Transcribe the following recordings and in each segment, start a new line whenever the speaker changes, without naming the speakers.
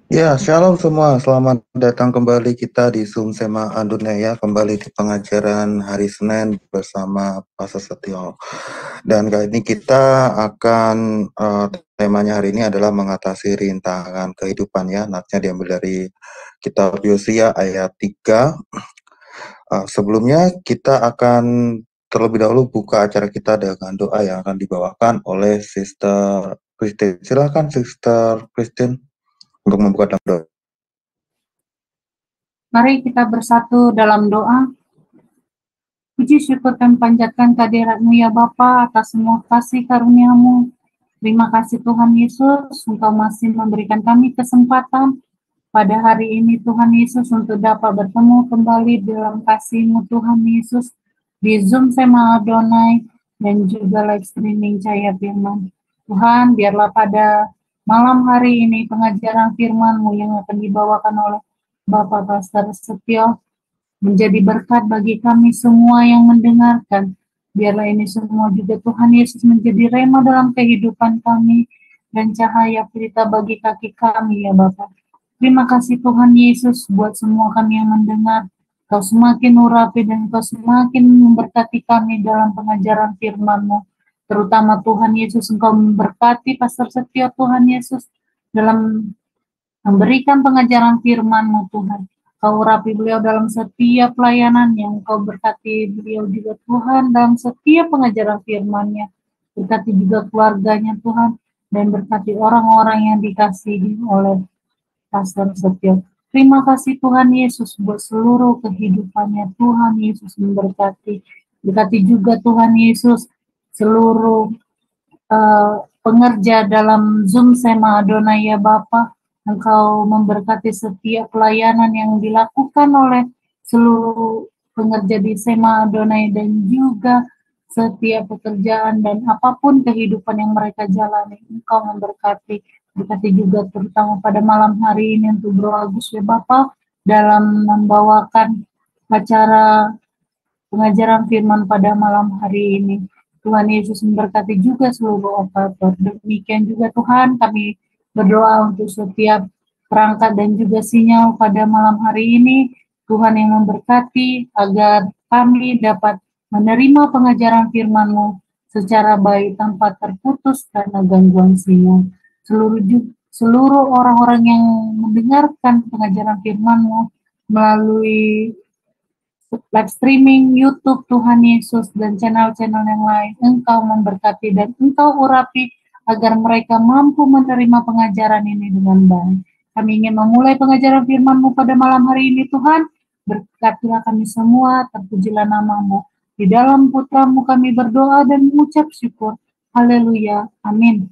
Ya, shalom semua. Selamat datang kembali kita di Zoom Sema Dunia ya, kembali di pengajaran hari Senin bersama Pastor Setio. Dan kali ini kita akan temanya hari ini adalah mengatasi rintangan kehidupan ya. Natsnya diambil dari kitab Yosua ayat 3. Sebelumnya kita akan terlebih dahulu buka acara kita dengan doa yang akan dibawakan oleh Sister Christine. Silakan Sister Christine untuk membuka dalam doa.
Mari kita bersatu dalam doa. Puji syukur dan panjatkan kehadirat-Mu ya Bapa atas semua kasih karunia-Mu. Terima kasih Tuhan Yesus, Engkau masih memberikan kami kesempatan pada hari ini Tuhan Yesus untuk dapat bertemu kembali dalam kasih-Mu Tuhan Yesus di Zoom Sema Adonai dan juga live streaming Cahaya Firman. Tuhan, biarlah pada malam hari ini pengajaran firman-Mu yang akan dibawakan oleh Bapak Pastor Setio menjadi berkat bagi kami semua yang mendengarkan. Biarlah ini semua juga Tuhan Yesus menjadi rema dalam kehidupan kami dan cahaya pelita bagi kaki kami ya Bapak. Terima kasih Tuhan Yesus buat semua kami yang mendengar. Kau semakin urapi dan Kau semakin memberkati kami dalam pengajaran firman-Mu. Terutama Tuhan Yesus, Engkau memberkati Pastor Setia Tuhan Yesus dalam memberikan pengajaran firman-Mu Tuhan. Kau urapi beliau dalam setiap pelayanan yang Kau berkati beliau juga Tuhan dalam setiap pengajaran firman-Nya. Berkati juga keluarganya Tuhan dan berkati orang-orang yang dikasihi oleh Pastor Setio. Terima kasih Tuhan Yesus buat seluruh kehidupannya. Tuhan Yesus memberkati. Berkati juga Tuhan Yesus seluruh pengerja dalam Zoom Sema Adonai ya Bapa. Engkau memberkati setiap pelayanan yang dilakukan oleh seluruh pengerja di Sema Adonai dan juga setiap pekerjaan dan apapun kehidupan yang mereka jalani. Engkau memberkati. Berkati juga terutama pada malam hari ini untuk Bro Agus ya Bapa dalam membawakan acara pengajaran firman pada malam hari ini. Tuhan Yesus memberkati juga seluruh operator. Demikian juga Tuhan, kami berdoa untuk setiap perangkat dan juga sinyal pada malam hari ini. Tuhan yang memberkati agar kami dapat menerima pengajaran firman-Mu secara baik tanpa terputus karena gangguan sinyal. Seluruh orang-orang yang mendengarkan pengajaran firman-Mu melalui live streaming YouTube Tuhan Yesus dan channel-channel yang lain, Engkau memberkati dan Engkau urapi agar mereka mampu menerima pengajaran ini dengan baik. Kami ingin memulai pengajaran firman-Mu pada malam hari ini Tuhan, berkatilah kami semua, terpujilah nama-Mu. Di dalam putra-Mu kami berdoa dan mengucap syukur. Haleluya. Amin.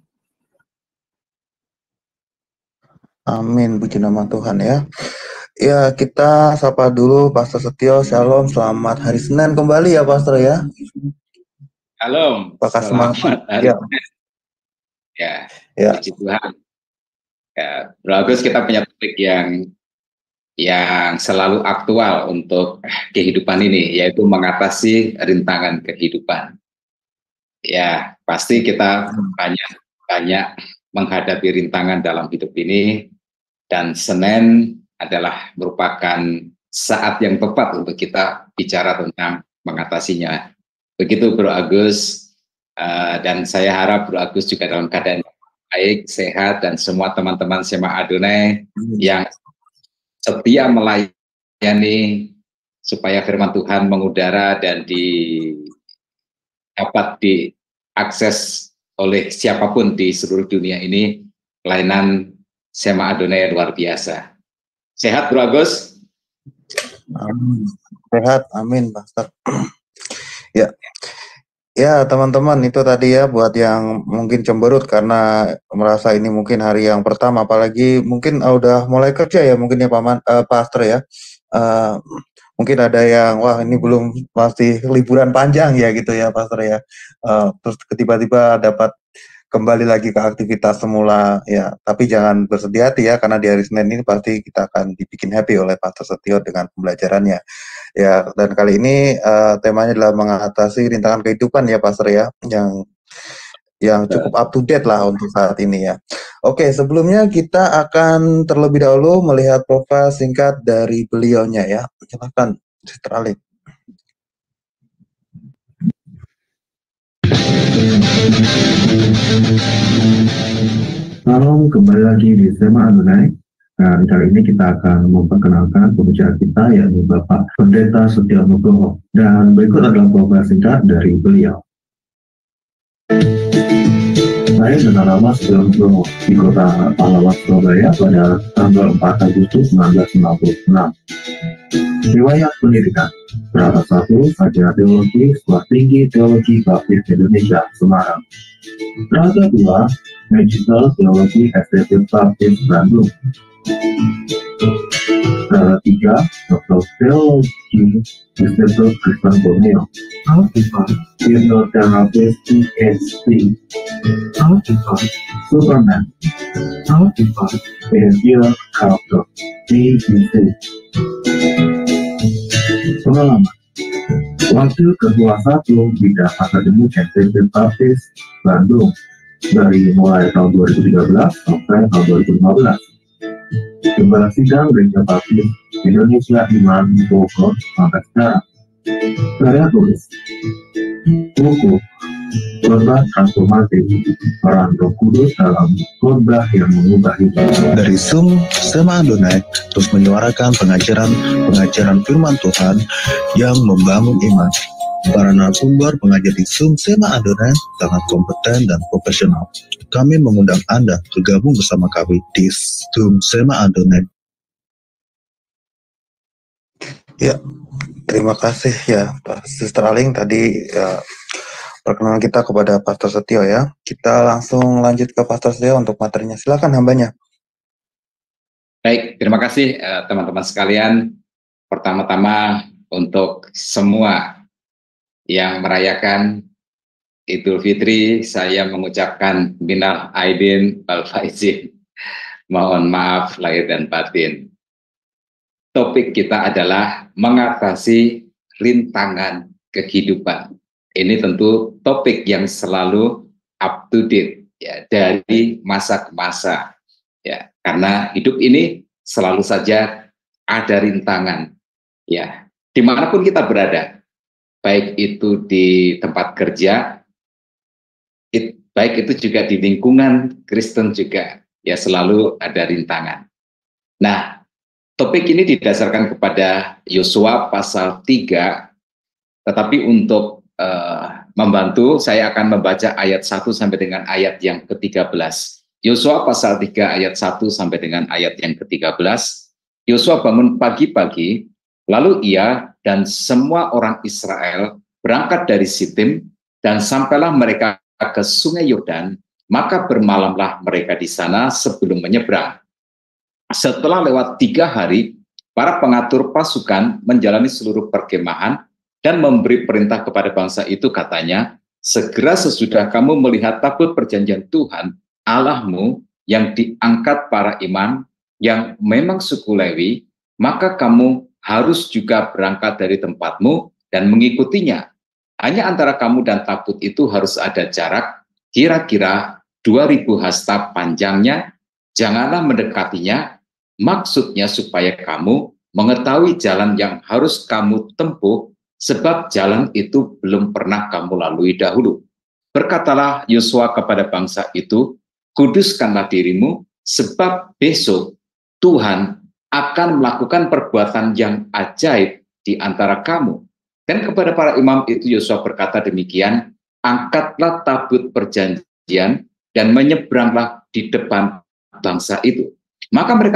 Amin, puji nama Tuhan ya. Ya, kita sapa dulu Pastor Setio. Shalom, selamat hari Senin kembali ya Pastor ya.
Shalom,
Apakah
selamat hari
ya.
Senin.
Ya.
Puji Tuhan. Ya, bagus kita punya topik yang selalu aktual untuk kehidupan ini, yaitu mengatasi rintangan kehidupan. Ya, pasti kita banyak menghadapi rintangan dalam hidup ini, dan Senin adalah merupakan saat yang tepat untuk kita bicara tentang mengatasinya. Begitu Bro Agus, dan saya harap Bro Agus juga dalam keadaan baik, sehat, dan semua teman-teman Sema Adonai yang setia melayani supaya firman Tuhan mengudara dan dapat diakses oleh siapapun di seluruh dunia ini. Pelayanan Sema Adonai luar biasa. Sehat Bro Agus?
Amin. Sehat, amin Pastor. Ya teman-teman, itu tadi ya buat yang mungkin cemberut karena merasa ini mungkin hari yang pertama, apalagi mungkin udah mulai kerja ya mungkin ya Pastor ya. Mungkin ada yang wah ini belum, masih liburan panjang ya gitu ya Pastor ya. Terus tiba-tiba dapat kembali lagi ke aktivitas semula ya, tapi jangan bersedih hati ya, karena di hari Senin ini pasti kita akan dibikin happy oleh Pastor Setio dengan pembelajarannya ya. Dan kali ini temanya adalah mengatasi rintangan kehidupan ya Pastor ya, yang cukup up to date lah untuk saat ini ya. Oke, sebelumnya kita akan terlebih dahulu melihat profil singkat dari beliaunya ya. Silakan, Sister Ali.
Salam, kembali lagi di Sema Adonai. Dan kali ini kita akan memperkenalkan pembicara kita, yakni Bapak Pendeta Setia Nugroho. Dan berikut adalah profil singkat dari beliau. Saya dengan nama Setia Nugroho di kota Pahlawan, Surabaya pada tanggal 4 Agustus 1996. Riwayat pendidikan: Strata 1, Sarjana Teologi, Sekolah Tinggi Teologi Baptis Indonesia, Semarang. Strata 2, Magister Teologi STT Baptis Bandung. Strata 3, Doktor Teologi Institut Kristen Borneo. Hipnoterapis PhD. Superman. Behavior Culture BBC. Pengalaman: Wakil Ketua 1 Bidang Akademik STT Baptis Bandung dari mulai tahun 2013 sampai tahun 2015. Gembala Sidang Gereja Baptis Indonesia Iman Bogor sampai sekarang. Karya tulis: buku Khotbah Transformatif, Peran Roh Kudus dalam khotbah yang mengubah hidup.
Dari Zoom Sema Adonai terus menyuarakan pengajaran firman Tuhan yang membangun iman. Para narasumber pengajar di Zoom Sema Adonai sangat kompeten dan profesional. Kami mengundang Anda bergabung bersama kami di Zoom Sema Adonai. Ya, terima kasih ya Pak Sister Aling tadi ya, perkenalan kita kepada Pastor Setio ya. Kita langsung lanjut ke Pastor Setio untuk materinya. Silakan hambanya.
Baik, terima kasih teman-teman sekalian. Pertama-tama untuk semua yang merayakan Idul Fitri, saya mengucapkan minal aidin wal faizin. Mohon maaf lahir dan batin. Topik kita adalah mengatasi rintangan kehidupan. Ini tentu topik yang selalu up to date ya, dari masa ke masa ya, karena hidup ini selalu saja ada rintangan ya, dimanapun kita berada, baik itu di tempat kerja, baik itu juga di lingkungan Kristen juga ya, selalu ada rintangan. Nah, topik ini didasarkan kepada Yosua pasal 3, tetapi untuk membantu, saya akan membaca ayat 1 sampai dengan ayat yang ke-13. Yosua pasal 3 ayat 1 sampai dengan ayat yang ke-13. Yosua bangun pagi-pagi, lalu ia dan semua orang Israel berangkat dari Sitim, dan sampailah mereka ke sungai Yordan, maka bermalamlah mereka di sana sebelum menyeberang. Setelah lewat 3 hari, para pengatur pasukan menjalani seluruh perkemahan dan memberi perintah kepada bangsa itu, katanya, segera sesudah kamu melihat tabut perjanjian Tuhan Allahmu yang diangkat para imam yang memang suku Lewi, maka kamu harus juga berangkat dari tempatmu dan mengikutinya. Hanya antara kamu dan tabut itu harus ada jarak kira-kira 2000 hasta panjangnya, janganlah mendekatinya, maksudnya supaya kamu mengetahui jalan yang harus kamu tempuh, sebab jalan itu belum pernah kamu lalui dahulu. Berkatalah Yosua kepada bangsa itu, kuduskanlah dirimu, sebab besok Tuhan akan melakukan perbuatan yang ajaib di antara kamu. Dan kepada para imam itu Yosua berkata demikian, angkatlah tabut perjanjian dan menyeberanglah di depan bangsa itu. Maka mereka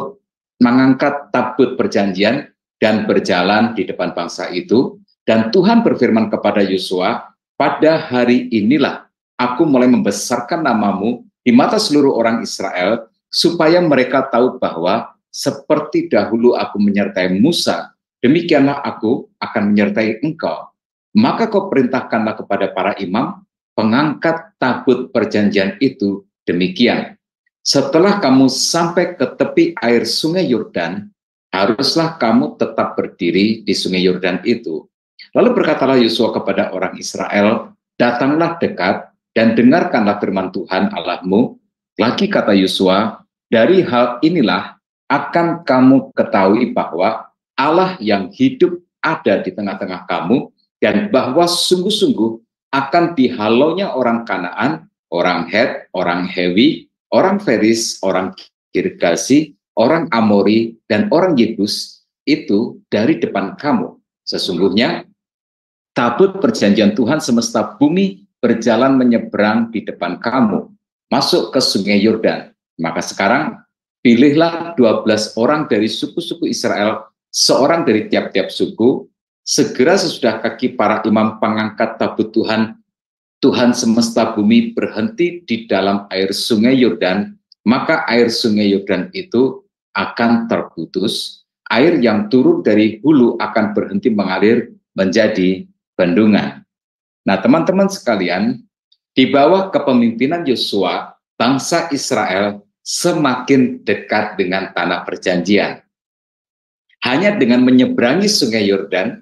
mengangkat tabut perjanjian dan berjalan di depan bangsa itu, dan Tuhan berfirman kepada Yosua, pada hari inilah aku mulai membesarkan namamu di mata seluruh orang Israel, supaya mereka tahu bahwa seperti dahulu aku menyertai Musa, demikianlah aku akan menyertai engkau. Maka kau perintahkanlah kepada para imam, pengangkat tabut perjanjian itu demikian. Setelah kamu sampai ke tepi air sungai Yordan, haruslah kamu tetap berdiri di sungai Yordan itu. Lalu berkatalah Yosua kepada orang Israel, datanglah dekat dan dengarkanlah firman Tuhan Allahmu. Lagi kata Yosua, dari hal inilah akan kamu ketahui bahwa Allah yang hidup ada di tengah-tengah kamu, dan bahwa sungguh-sungguh akan dihalaunya orang Kanaan, orang Het, orang Hewi, orang Feris, orang Girgasi, orang Amori, dan orang Yebus itu dari depan kamu. Sesungguhnya tabut perjanjian Tuhan semesta bumi berjalan menyeberang di depan kamu, masuk ke sungai Yordan. Maka sekarang pilihlah 12 orang dari suku-suku Israel, seorang dari tiap-tiap suku. Segera sesudah kaki para imam pengangkat tabut Tuhan, Tuhan semesta bumi berhenti di dalam air sungai Yordan, maka air sungai Yordan itu akan terputus, air yang turun dari hulu akan berhenti mengalir menjadi bendungan. Nah, teman-teman sekalian, di bawah kepemimpinan Yosua, bangsa Israel semakin dekat dengan tanah perjanjian. Hanya dengan menyeberangi sungai Yordan,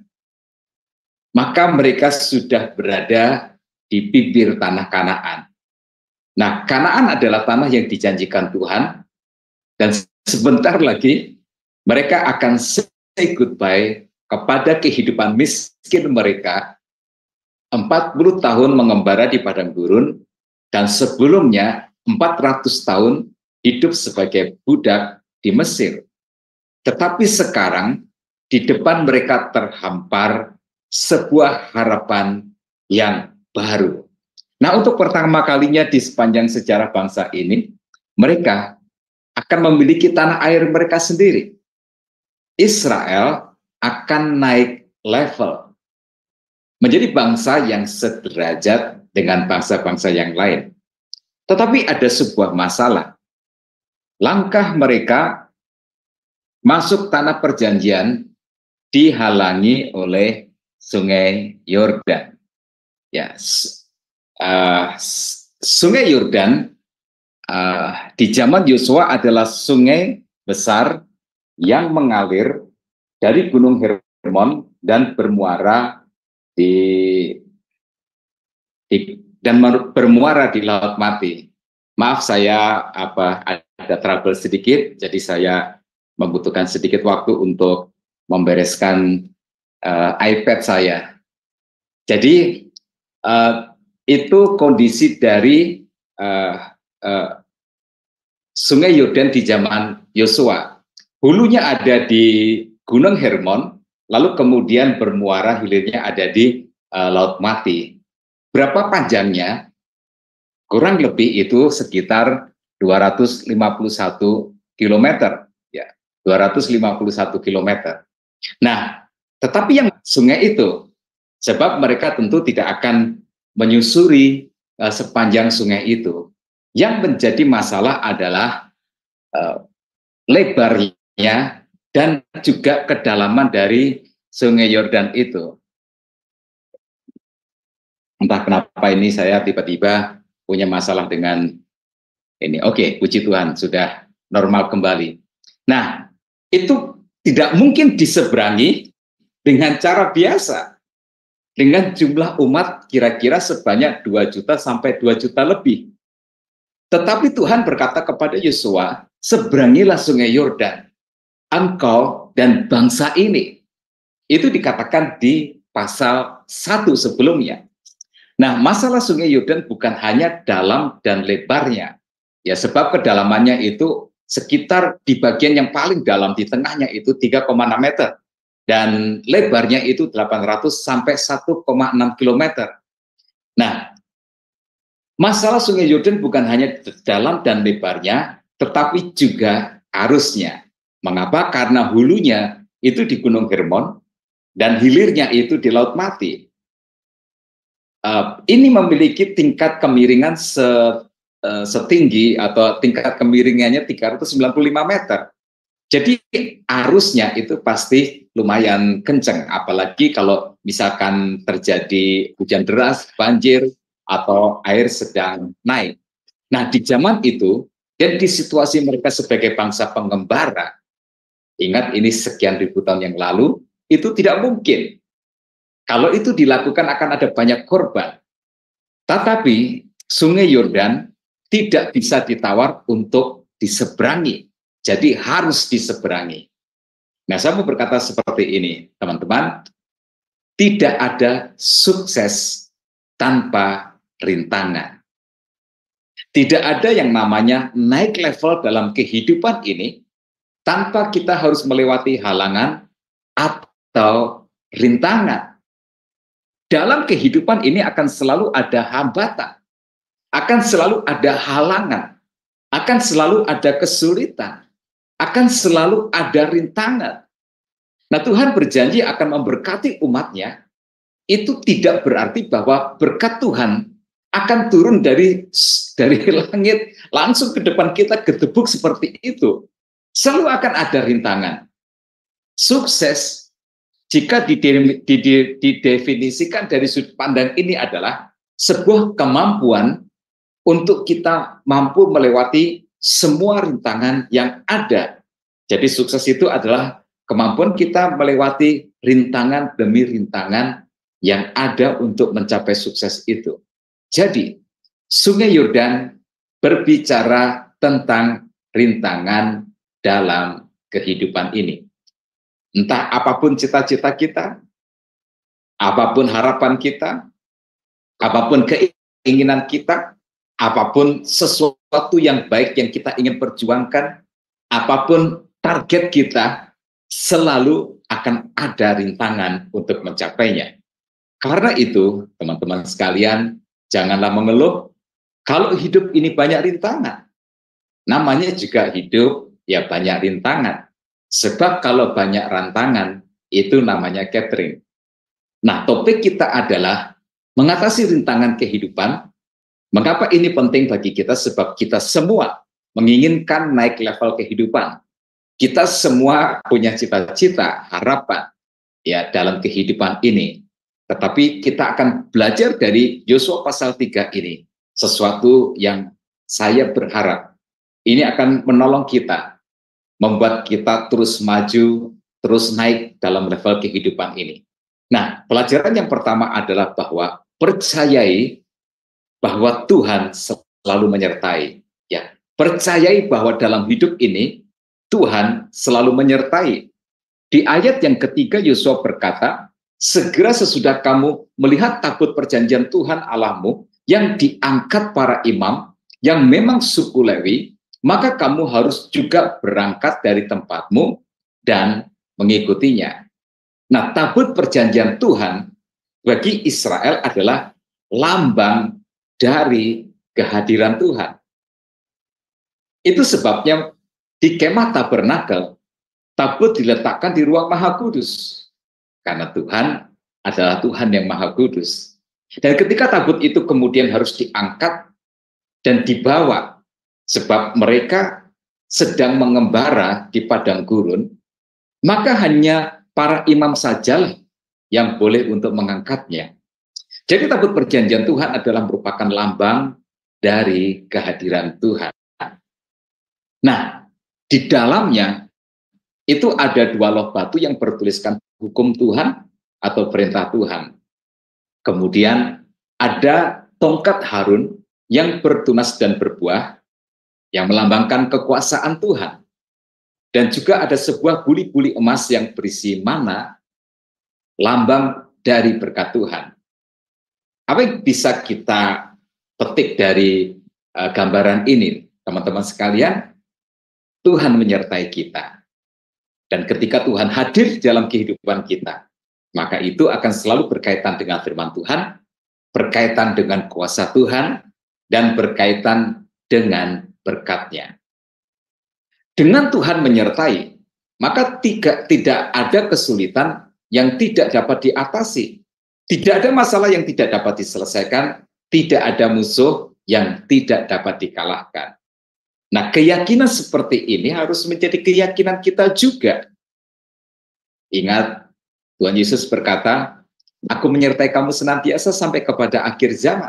maka mereka sudah berada di bibir tanah Kanaan. Nah, Kanaan adalah tanah yang dijanjikan Tuhan, dan sebentar lagi mereka akan say goodbye kepada kehidupan miskin mereka. 40 tahun mengembara di padang gurun, dan sebelumnya 400 tahun hidup sebagai budak di Mesir. Tetapi sekarang di depan mereka terhampar sebuah harapan yang baru. Nah, untuk pertama kalinya di sepanjang sejarah bangsa ini, mereka akan memiliki tanah air mereka sendiri. Israel akan naik level menjadi bangsa yang sederajat dengan bangsa-bangsa yang lain. Tetapi ada sebuah masalah. Langkah mereka masuk tanah perjanjian dihalangi oleh sungai Yordan. Ya, sungai Yordan di zaman Yosua adalah sungai besar yang mengalir dari Gunung Hermon dan bermuara bermuara di Laut Mati. Maaf, saya ada trouble sedikit, jadi saya membutuhkan sedikit waktu untuk membereskan iPad saya. Jadi itu kondisi dari sungai Yordan di zaman Yosua. Hulunya ada di Gunung Hermon, lalu kemudian bermuara hilirnya ada di Laut Mati. Berapa panjangnya? Kurang lebih itu sekitar 251 km. Ya, 251 km. Nah, tetapi yang sungai itu, sebab mereka tentu tidak akan menyusuri sepanjang sungai itu. Yang menjadi masalah adalah lebarnya dan juga kedalaman dari sungai Yordan itu. Entah kenapa ini saya tiba-tiba punya masalah dengan ini. Oke, puji Tuhan, sudah normal kembali. Nah, itu tidak mungkin diseberangi dengan cara biasa. Dengan jumlah umat kira-kira sebanyak 2 juta sampai 2 juta lebih. Tetapi Tuhan berkata kepada Yosua, seberangilah sungai Yordan, engkau dan bangsa ini. Itu dikatakan di pasal 1 sebelumnya. Nah, masalah sungai Yordan bukan hanya dalam dan lebarnya. Ya, sebab kedalamannya itu sekitar di bagian yang paling dalam, di tengahnya itu 3,6 meter. Dan lebarnya itu 800 sampai 1,6 km. Nah, masalah sungai Yordan bukan hanya dalam dan lebarnya, tetapi juga arusnya. Mengapa? Karena hulunya itu di Gunung Hermon, dan hilirnya itu di Laut Mati. Ini memiliki tingkat kemiringan setinggi atau tingkat kemiringannya 395 meter. Jadi arusnya itu pasti lumayan kencang, apalagi kalau misalkan terjadi hujan deras, banjir, atau air sedang naik. Nah, di zaman itu, dan di situasi mereka sebagai bangsa pengembara, ingat ini sekian ribu tahun yang lalu, itu tidak mungkin. Kalau itu dilakukan akan ada banyak korban. Tetapi Sungai Yordan tidak bisa ditawar untuk diseberangi. Jadi harus diseberangi. Nah, saya mau berkata seperti ini, teman-teman. Tidak ada sukses tanpa rintangan. Tidak ada yang namanya naik level dalam kehidupan ini tanpa kita harus melewati halangan atau rintangan. Dalam kehidupan ini akan selalu ada hambatan, akan selalu ada halangan, akan selalu ada kesulitan, akan selalu ada rintangan. Nah, Tuhan berjanji akan memberkati umatnya. Itu tidak berarti bahwa berkat Tuhan akan turun dari langit langsung ke depan kita gedebuk seperti itu. Selalu akan ada rintangan. Sukses jika didefinisikan dari sudut pandang ini adalah sebuah kemampuan untuk kita mampu melewati semua rintangan yang ada. Jadi sukses itu adalah kemampuan kita melewati rintangan demi rintangan yang ada untuk mencapai sukses itu. Jadi, Sungai Yordan berbicara tentang rintangan dalam kehidupan ini. Entah apapun cita-cita kita, apapun harapan kita, apapun keinginan kita, apapun sesuatu yang baik yang kita ingin perjuangkan, apapun target kita, selalu akan ada rintangan untuk mencapainya. Karena itu, teman-teman sekalian, janganlah mengeluh kalau hidup ini banyak rintangan. Namanya juga hidup, ya banyak rintangan. Sebab kalau banyak rantangan, itu namanya catering. Nah, topik kita adalah mengatasi rintangan kehidupan. Mengapa ini penting bagi kita? Sebab kita semua menginginkan naik level kehidupan. Kita semua punya cita-cita, harapan ya dalam kehidupan ini. Tetapi kita akan belajar dari Yosua pasal 3 ini. Sesuatu yang saya berharap ini akan menolong kita, membuat kita terus maju, terus naik dalam level kehidupan ini. Nah, pelajaran yang pertama adalah bahwa percayai bahwa Tuhan selalu menyertai. Ya, percayai bahwa dalam hidup ini Tuhan selalu menyertai. Di ayat yang ketiga Yosua berkata, segera sesudah kamu melihat tabut perjanjian Tuhan Allahmu yang diangkat para imam yang memang suku Lewi, maka kamu harus juga berangkat dari tempatmu dan mengikutinya. Nah, tabut perjanjian Tuhan bagi Israel adalah lambang dari kehadiran Tuhan. Itu sebabnya di kemah tabernakel, tabut diletakkan di ruang Maha Kudus. Karena Tuhan adalah Tuhan yang Maha Kudus. Dan ketika tabut itu kemudian harus diangkat dan dibawa, sebab mereka sedang mengembara di padang gurun, maka hanya para imam sajalah yang boleh untuk mengangkatnya. Jadi tabut perjanjian Tuhan adalah merupakan lambang dari kehadiran Tuhan. Nah, di dalamnya itu ada 2 loh batu yang bertuliskan hukum Tuhan atau perintah Tuhan. Kemudian ada tongkat Harun yang bertunas dan berbuah yang melambangkan kekuasaan Tuhan. Dan juga ada sebuah buli-buli emas yang berisi mana, lambang dari berkat Tuhan. Apa yang bisa kita petik dari gambaran ini, teman-teman sekalian? Tuhan menyertai kita. Dan ketika Tuhan hadir dalam kehidupan kita, maka itu akan selalu berkaitan dengan firman Tuhan, berkaitan dengan kuasa Tuhan, dan berkaitan dengan berkat-Nya. Dengan Tuhan menyertai, maka tidak ada kesulitan yang tidak dapat diatasi. Tidak ada masalah yang tidak dapat diselesaikan, tidak ada musuh yang tidak dapat dikalahkan. Nah, keyakinan seperti ini harus menjadi keyakinan kita juga. Ingat, Tuhan Yesus berkata, aku menyertai kamu senantiasa sampai kepada akhir zaman.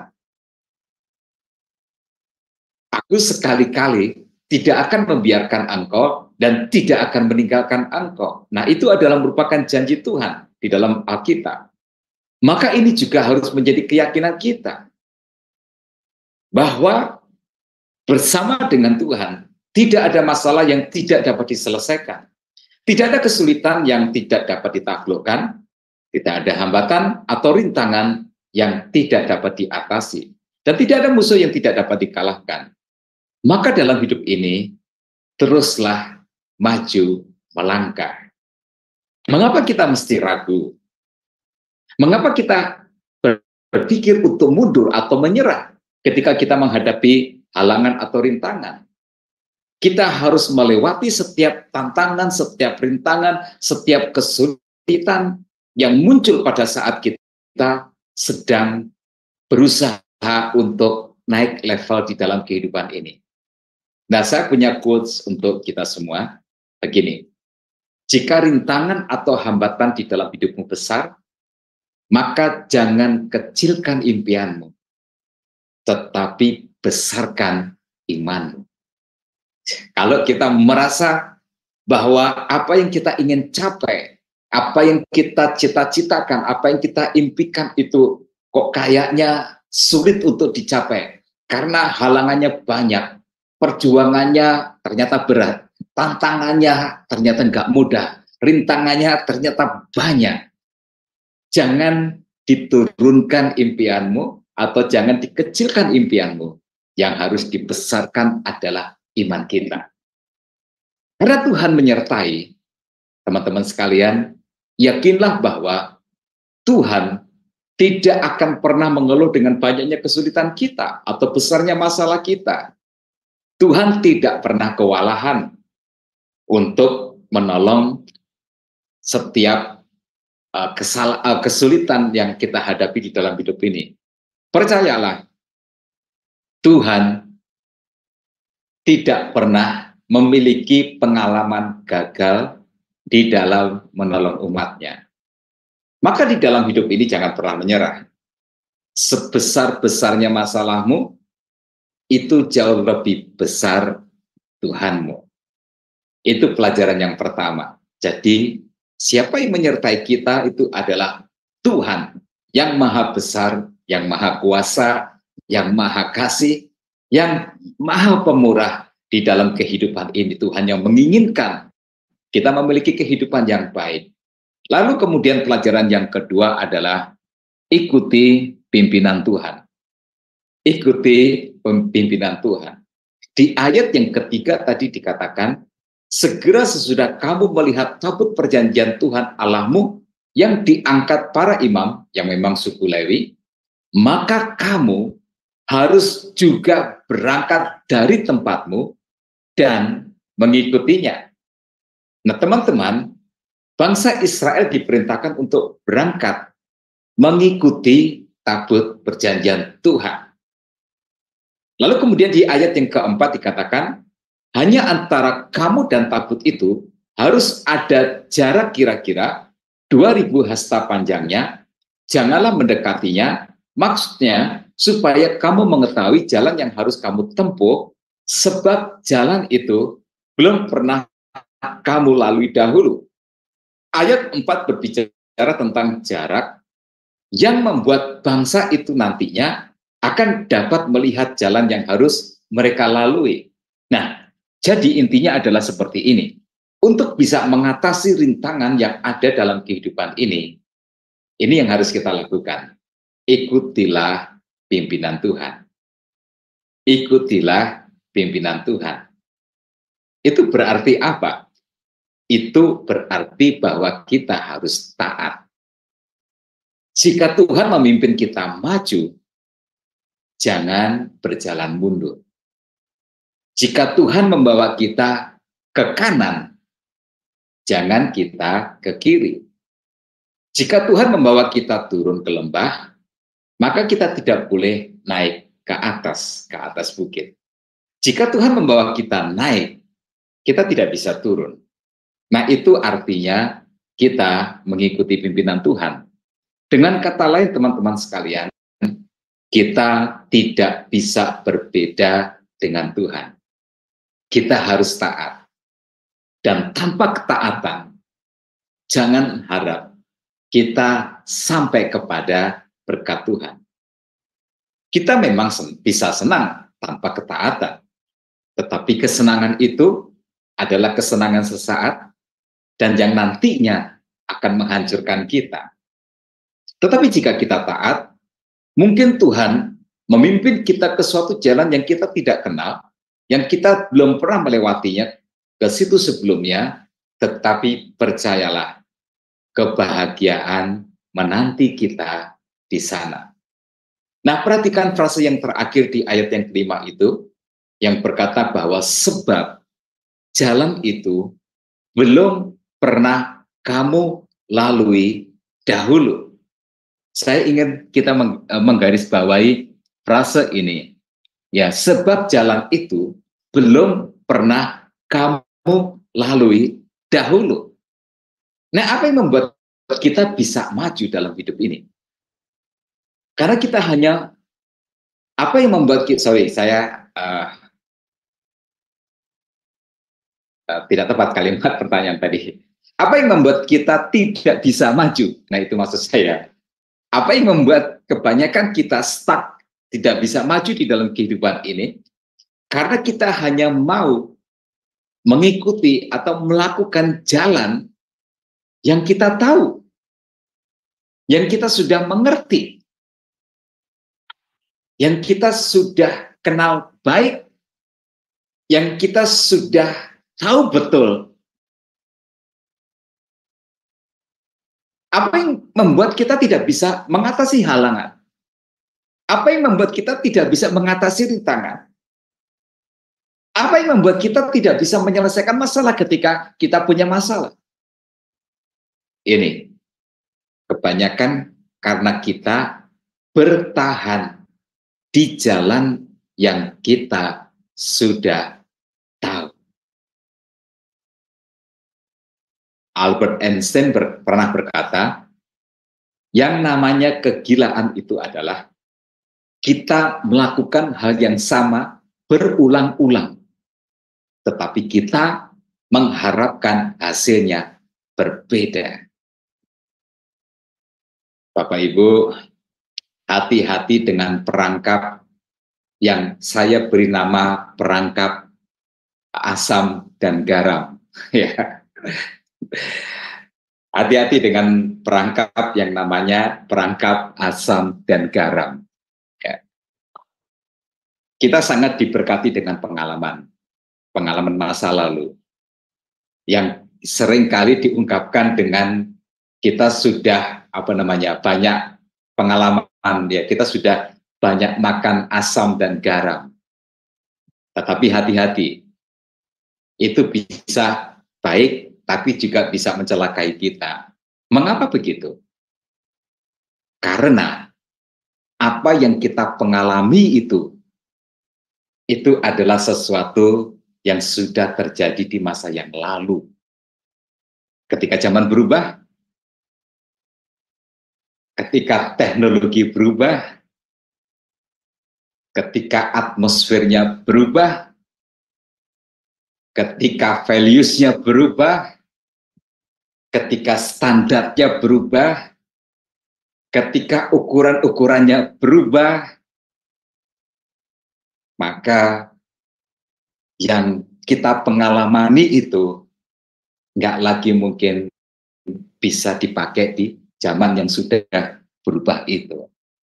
Aku sekali-kali tidak akan membiarkan engkau dan tidak akan meninggalkan engkau. Nah, itu adalah merupakan janji Tuhan di dalam Alkitab. Maka ini juga harus menjadi keyakinan kita. bahwa bersama dengan Tuhan tidak ada masalah yang tidak dapat diselesaikan. Tidak ada kesulitan yang tidak dapat ditaklukkan, tidak ada hambatan atau rintangan yang tidak dapat diatasi, dan tidak ada musuh yang tidak dapat dikalahkan. Maka dalam hidup ini, teruslah maju melangkah. Mengapa kita mesti ragu? Mengapa kita berpikir untuk mundur atau menyerah ketika kita menghadapi halangan atau rintangan? Kita harus melewati setiap tantangan, setiap rintangan, setiap kesulitan yang muncul pada saat kita sedang berusaha untuk naik level di dalam kehidupan ini. Nah, saya punya quotes untuk kita semua. Begini, jika rintangan atau hambatan di dalam hidupmu besar, maka jangan kecilkan impianmu, tetapi besarkan imanmu. Kalau kita merasa bahwa apa yang kita ingin capai, apa yang kita cita-citakan, apa yang kita impikan itu kok kayaknya sulit untuk dicapai, karena halangannya banyak, perjuangannya ternyata berat, tantangannya ternyata nggak mudah, rintangannya ternyata banyak. Jangan diturunkan impianmu atau jangan dikecilkan impianmu. Yang harus dibesarkan adalah iman kita. Karena Tuhan menyertai, teman-teman sekalian, yakinlah bahwa Tuhan tidak akan pernah mengeluh dengan banyaknya kesulitan kita atau besarnya masalah kita. Tuhan tidak pernah kewalahan untuk menolong setiap kesulitan yang kita hadapi di dalam hidup ini. Percayalah, Tuhan tidak pernah memiliki pengalaman gagal di dalam menolong umatnya. Maka di dalam hidup ini jangan pernah menyerah. Sebesar-besarnya masalahmu, itu jauh lebih besar Tuhanmu. Itu pelajaran yang pertama. Jadi, siapa yang menyertai kita itu adalah Tuhan yang maha besar, yang maha kuasa, yang maha kasih, yang maha pemurah di dalam kehidupan ini. Tuhan yang menginginkan kita memiliki kehidupan yang baik. Lalu kemudian pelajaran yang kedua adalah ikuti pimpinan Tuhan. Ikuti pimpinan Tuhan. Di ayat yang ketiga tadi dikatakan, segera sesudah kamu melihat tabut perjanjian Tuhan Allahmu yang diangkat para imam, yang memang suku Lewi, maka kamu harus juga berangkat dari tempatmu dan mengikutinya. Nah, teman-teman, bangsa Israel diperintahkan untuk berangkat mengikuti tabut perjanjian Tuhan. Lalu kemudian di ayat yang keempat dikatakan, hanya antara kamu dan tabut itu harus ada jarak kira-kira 2000 hasta panjangnya, janganlah mendekatinya, maksudnya supaya kamu mengetahui jalan yang harus kamu tempuh, sebab jalan itu belum pernah kamu lalui dahulu. Ayat 4 berbicara tentang jarak yang membuat bangsa itu nantinya akan dapat melihat jalan yang harus mereka lalui. Nah, jadi intinya adalah seperti ini. Untuk bisa mengatasi rintangan yang ada dalam kehidupan ini yang harus kita lakukan. Ikutilah pimpinan Tuhan. Ikutilah pimpinan Tuhan. Itu berarti apa? Itu berarti bahwa kita harus taat. Jika Tuhan memimpin kita maju, jangan berjalan mundur. Jika Tuhan membawa kita ke kanan, jangan kita ke kiri. Jika Tuhan membawa kita turun ke lembah, maka kita tidak boleh naik ke atas bukit. Jika Tuhan membawa kita naik, kita tidak bisa turun. Nah, itu artinya kita mengikuti pimpinan Tuhan. Dengan kata lain, teman-teman sekalian, kita tidak bisa berbeda dengan Tuhan. Kita harus taat. Dan tanpa ketaatan, jangan harap kita sampai kepada berkat Tuhan. Kita memang bisa senang tanpa ketaatan, tetapi kesenangan itu adalah kesenangan sesaat dan yang nantinya akan menghancurkan kita. Tetapi jika kita taat, mungkin Tuhan memimpin kita ke suatu jalan yang kita tidak kenal, yang kita belum pernah melewatinya ke situ sebelumnya, tetapi percayalah, kebahagiaan menanti kita di sana. Nah, perhatikan frase yang terakhir di ayat yang kelima itu, yang berkata bahwa sebab jalan itu belum pernah kamu lalui dahulu. Saya ingin kita menggarisbawahi frase ini. Ya, sebab jalan itu belum pernah kamu lalui dahulu. Nah, apa yang membuat kita bisa maju dalam hidup ini? Karena kita hanya, apa yang membuat kita, tidak tepat kalimat pertanyaan tadi. Apa yang membuat kita tidak bisa maju? Nah, itu maksud saya. Apa yang membuat kebanyakan kita stuck, tidak bisa maju di dalam kehidupan ini? Karena kita hanya mau mengikuti atau melakukan jalan yang kita tahu, yang kita sudah mengerti, yang kita sudah kenal baik, yang kita sudah tahu betul. Apa yang membuat kita tidak bisa mengatasi halangan? Apa yang membuat kita tidak bisa mengatasi rintangan? Apa yang membuat kita tidak bisa menyelesaikan masalah ketika kita punya masalah? Ini kebanyakan karena kita bertahan di jalan yang kita sudah tahu. Albert Einstein pernah berkata, yang namanya kegilaan itu adalah kita melakukan hal yang sama berulang-ulang, tetapi kita mengharapkan hasilnya berbeda. Bapak Ibu, hati-hati dengan perangkap yang saya beri nama perangkap asam dan garam. Ya. Hati-hati dengan perangkap yang namanya perangkap asam dan garam. Ya. Kita sangat diberkati dengan pengalaman masa lalu yang seringkali diungkapkan dengan kita sudah banyak pengalaman, ya, kita sudah banyak makan asam dan garam. Tetapi hati-hati, itu bisa baik tapi juga bisa mencelakai kita. Mengapa begitu? Karena apa yang kita pengalami itu adalah sesuatu yang sudah terjadi di masa yang lalu. Ketika zaman berubah, ketika teknologi berubah, ketika atmosfernya berubah, ketika values-nya berubah, ketika standarnya berubah, ketika ukuran-ukurannya berubah, maka yang kita pengalami itu nggak lagi mungkin bisa dipakai di zaman yang sudah berubah itu.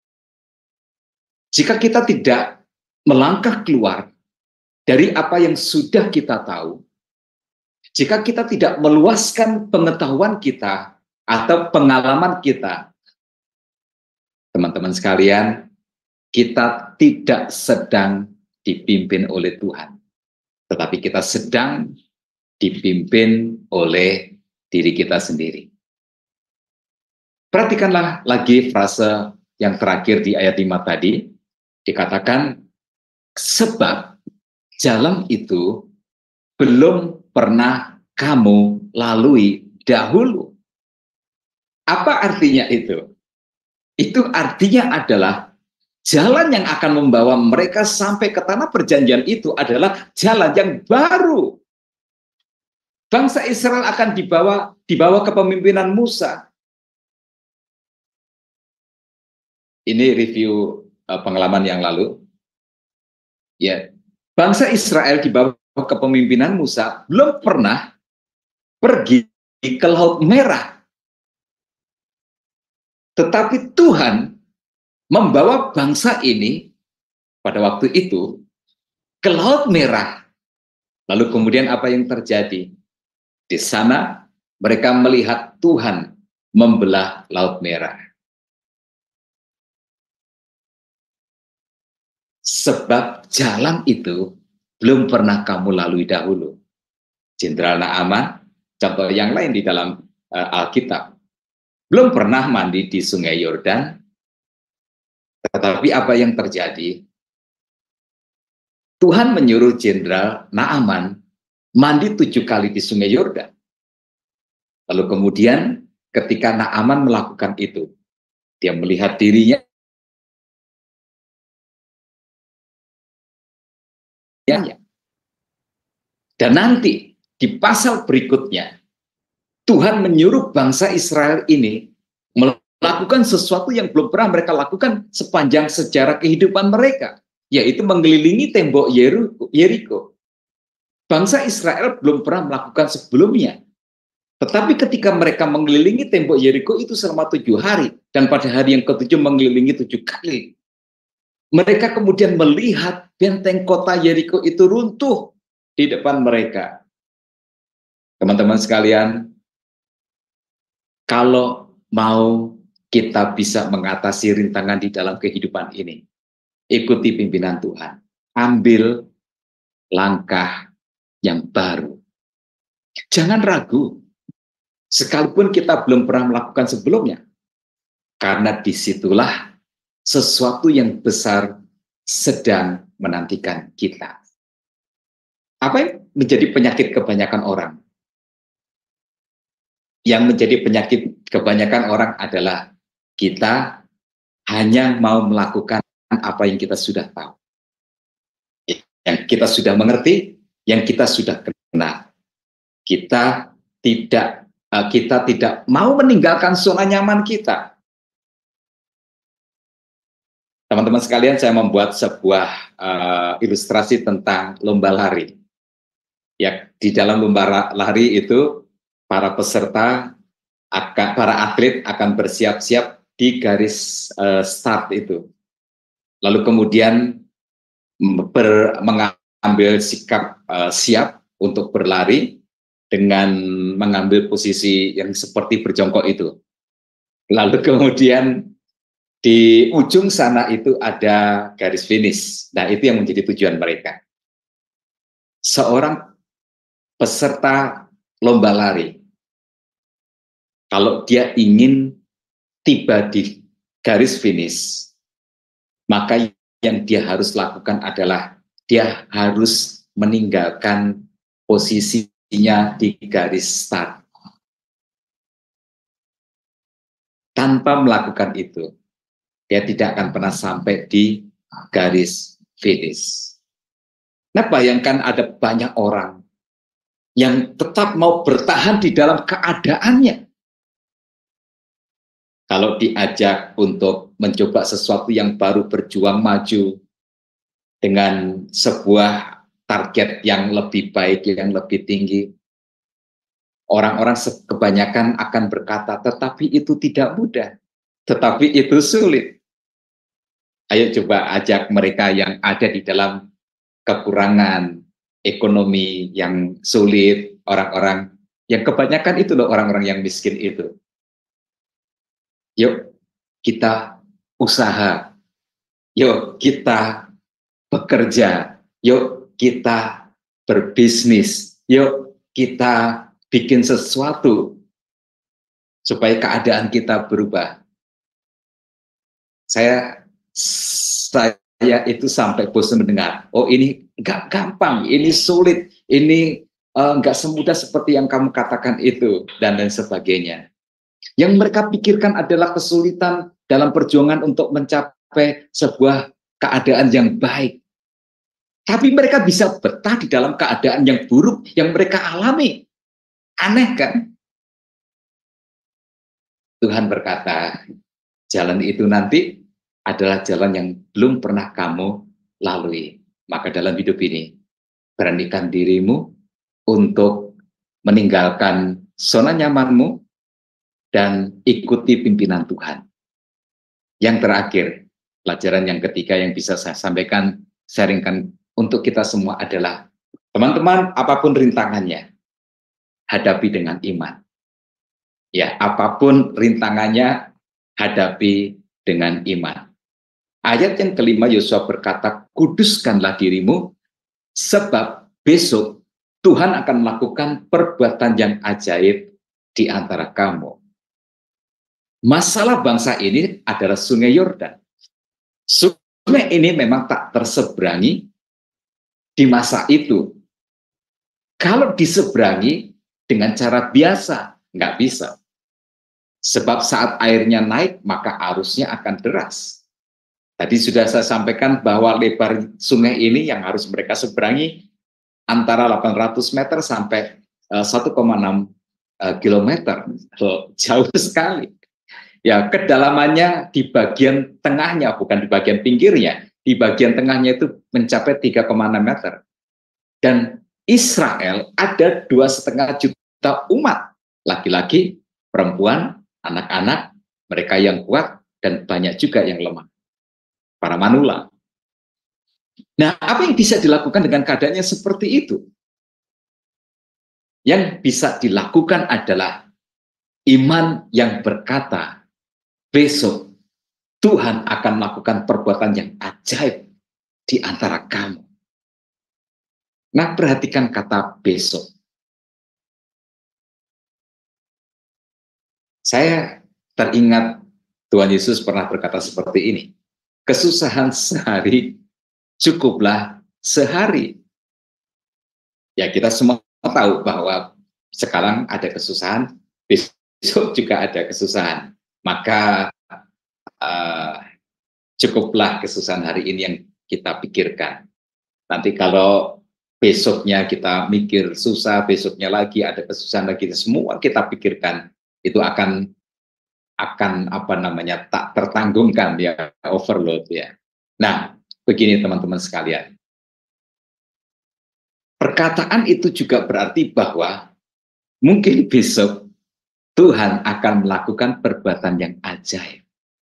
Jika kita tidak melangkah keluar dari apa yang sudah kita tahu, jika kita tidak meluaskan pengetahuan kita atau pengalaman kita, teman-teman sekalian, kita tidak sedang dipimpin oleh Tuhan, tetapi kita sedang dipimpin oleh diri kita sendiri. Perhatikanlah lagi frase yang terakhir di ayat 5 tadi, dikatakan, sebab jalan itu belum pernah kamu lalui dahulu. Apa artinya itu? Itu artinya adalah jalan yang akan membawa mereka sampai ke tanah perjanjian itu adalah jalan yang baru. Bangsa Israel akan dibawa ke kepemimpinan Musa. Ini review pengalaman yang lalu, ya, bangsa Israel di bawah kepemimpinan Musa belum pernah pergi ke Laut Merah. Tetapi Tuhan membawa bangsa ini pada waktu itu ke Laut Merah. Lalu kemudian apa yang terjadi? Di sana mereka melihat Tuhan membelah Laut Merah. Sebab jalan itu belum pernah kamu lalui dahulu. Jenderal Naaman, contoh yang lain di dalam Alkitab, belum pernah mandi di Sungai Yordan, tetapi apa yang terjadi? Tuhan menyuruh Jenderal Naaman mandi 7 kali di Sungai Yordan. Lalu kemudian ketika Naaman melakukan itu, dia melihat dirinya dan nanti di pasal berikutnya Tuhan menyuruh bangsa Israel ini melakukan sesuatu yang belum pernah mereka lakukan sepanjang sejarah kehidupan mereka, yaitu mengelilingi tembok Yeriko. Bangsa Israel belum pernah melakukan sebelumnya. Tetapi ketika mereka mengelilingi tembok Yeriko itu selama 7 hari, dan pada hari yang ke-7 mengelilingi 7 kali, mereka kemudian melihat benteng kota Yeriko itu runtuh di depan mereka. Teman-teman sekalian, kalau mau kita bisa mengatasi rintangan di dalam kehidupan ini, ikuti pimpinan Tuhan. Ambil langkah yang baru. Jangan ragu, sekalipun kita belum pernah melakukan sebelumnya. Karena disitulah sesuatu yang besar sedang menantikan kita. Apa yang menjadi penyakit kebanyakan orang? Yang menjadi penyakit kebanyakan orang adalah kita hanya mau melakukan apa yang kita sudah tahu, yang kita sudah mengerti, yang kita sudah kenal. Kita tidak mau meninggalkan zona nyaman kita. Teman-teman sekalian, saya membuat sebuah ilustrasi tentang lomba lari. Ya, di dalam lomba lari itu para peserta, para atlet akan bersiap-siap di garis start itu. Lalu kemudian mengambil sikap siap untuk berlari dengan mengambil posisi yang seperti berjongkok itu. Lalu kemudian di ujung sana itu ada garis finish. Nah, itu yang menjadi tujuan mereka. Seorang peserta lomba lari, kalau dia ingin tiba di garis finish, maka yang dia harus lakukan adalah dia harus meninggalkan posisinya di garis start. Tanpa melakukan itu, dia tidak akan pernah sampai di garis finish. Nah, bayangkan ada banyak orang yang tetap mau bertahan di dalam keadaannya. Kalau diajak untuk mencoba sesuatu yang baru, berjuang maju dengan sebuah target yang lebih baik, yang lebih tinggi, orang-orang kebanyakan akan berkata, tetapi itu tidak mudah, tetapi itu sulit. Ayo coba ajak mereka yang ada di dalam kekurangan ekonomi yang sulit, orang-orang yang kebanyakan itu loh, orang-orang yang miskin itu. Yuk kita usaha, yuk kita bekerja, yuk kita berbisnis, yuk kita bikin sesuatu supaya keadaan kita berubah. Saya itu sampai bosan mendengar, oh ini nggak gampang, ini sulit, ini nggak semudah seperti yang kamu katakan itu, dan lain sebagainya. Yang mereka pikirkan adalah kesulitan dalam perjuangan untuk mencapai sebuah keadaan yang baik. Tapi mereka bisa betah di dalam keadaan yang buruk yang mereka alami. Aneh kan? Tuhan berkata, jalan itu nanti adalah jalan yang belum pernah kamu lalui. Maka dalam hidup ini, beranikan dirimu untuk meninggalkan zona nyamanmu dan ikuti pimpinan Tuhan. Yang terakhir, pelajaran yang ketiga yang bisa saya sampaikan, sharingkan untuk kita semua adalah, teman-teman, apapun rintangannya, hadapi dengan iman. Ya, apapun rintangannya, hadapi dengan iman. Ayat yang kelima, Yosua berkata, kuduskanlah dirimu, sebab besok Tuhan akan melakukan perbuatan yang ajaib di antara kamu. Masalah bangsa ini adalah Sungai Yordan. Sungai ini memang tak terseberangi di masa itu. Kalau diseberangi dengan cara biasa, nggak bisa. Sebab saat airnya naik, maka arusnya akan deras. Tadi sudah saya sampaikan bahwa lebar sungai ini yang harus mereka seberangi antara 800 meter sampai 1,6 kilometer. Jauh sekali. Ya, kedalamannya di bagian tengahnya, bukan di bagian pinggirnya. Di bagian tengahnya itu mencapai 3,6 meter. Dan Israel ada 2,5 juta umat. Laki-laki, perempuan, anak-anak, mereka yang kuat, dan banyak juga yang lemah. Para manula. Nah, apa yang bisa dilakukan dengan keadaannya seperti itu? Yang bisa dilakukan adalah iman yang berkata, besok Tuhan akan melakukan perbuatan yang ajaib di antara kamu. Nah, perhatikan kata besok. Saya teringat Tuhan Yesus pernah berkata seperti ini. Kesusahan sehari, cukuplah sehari. Ya, kita semua tahu bahwa sekarang ada kesusahan, besok juga ada kesusahan. Maka cukuplah kesusahan hari ini yang kita pikirkan. Nanti kalau besoknya kita mikir susah, besoknya lagi ada kesusahan lagi, semua kita pikirkan itu akan apa namanya tak tertanggungkan ya, overload ya. Nah, begini teman-teman sekalian. Perkataan itu juga berarti bahwa mungkin besok Tuhan akan melakukan perbuatan yang ajaib.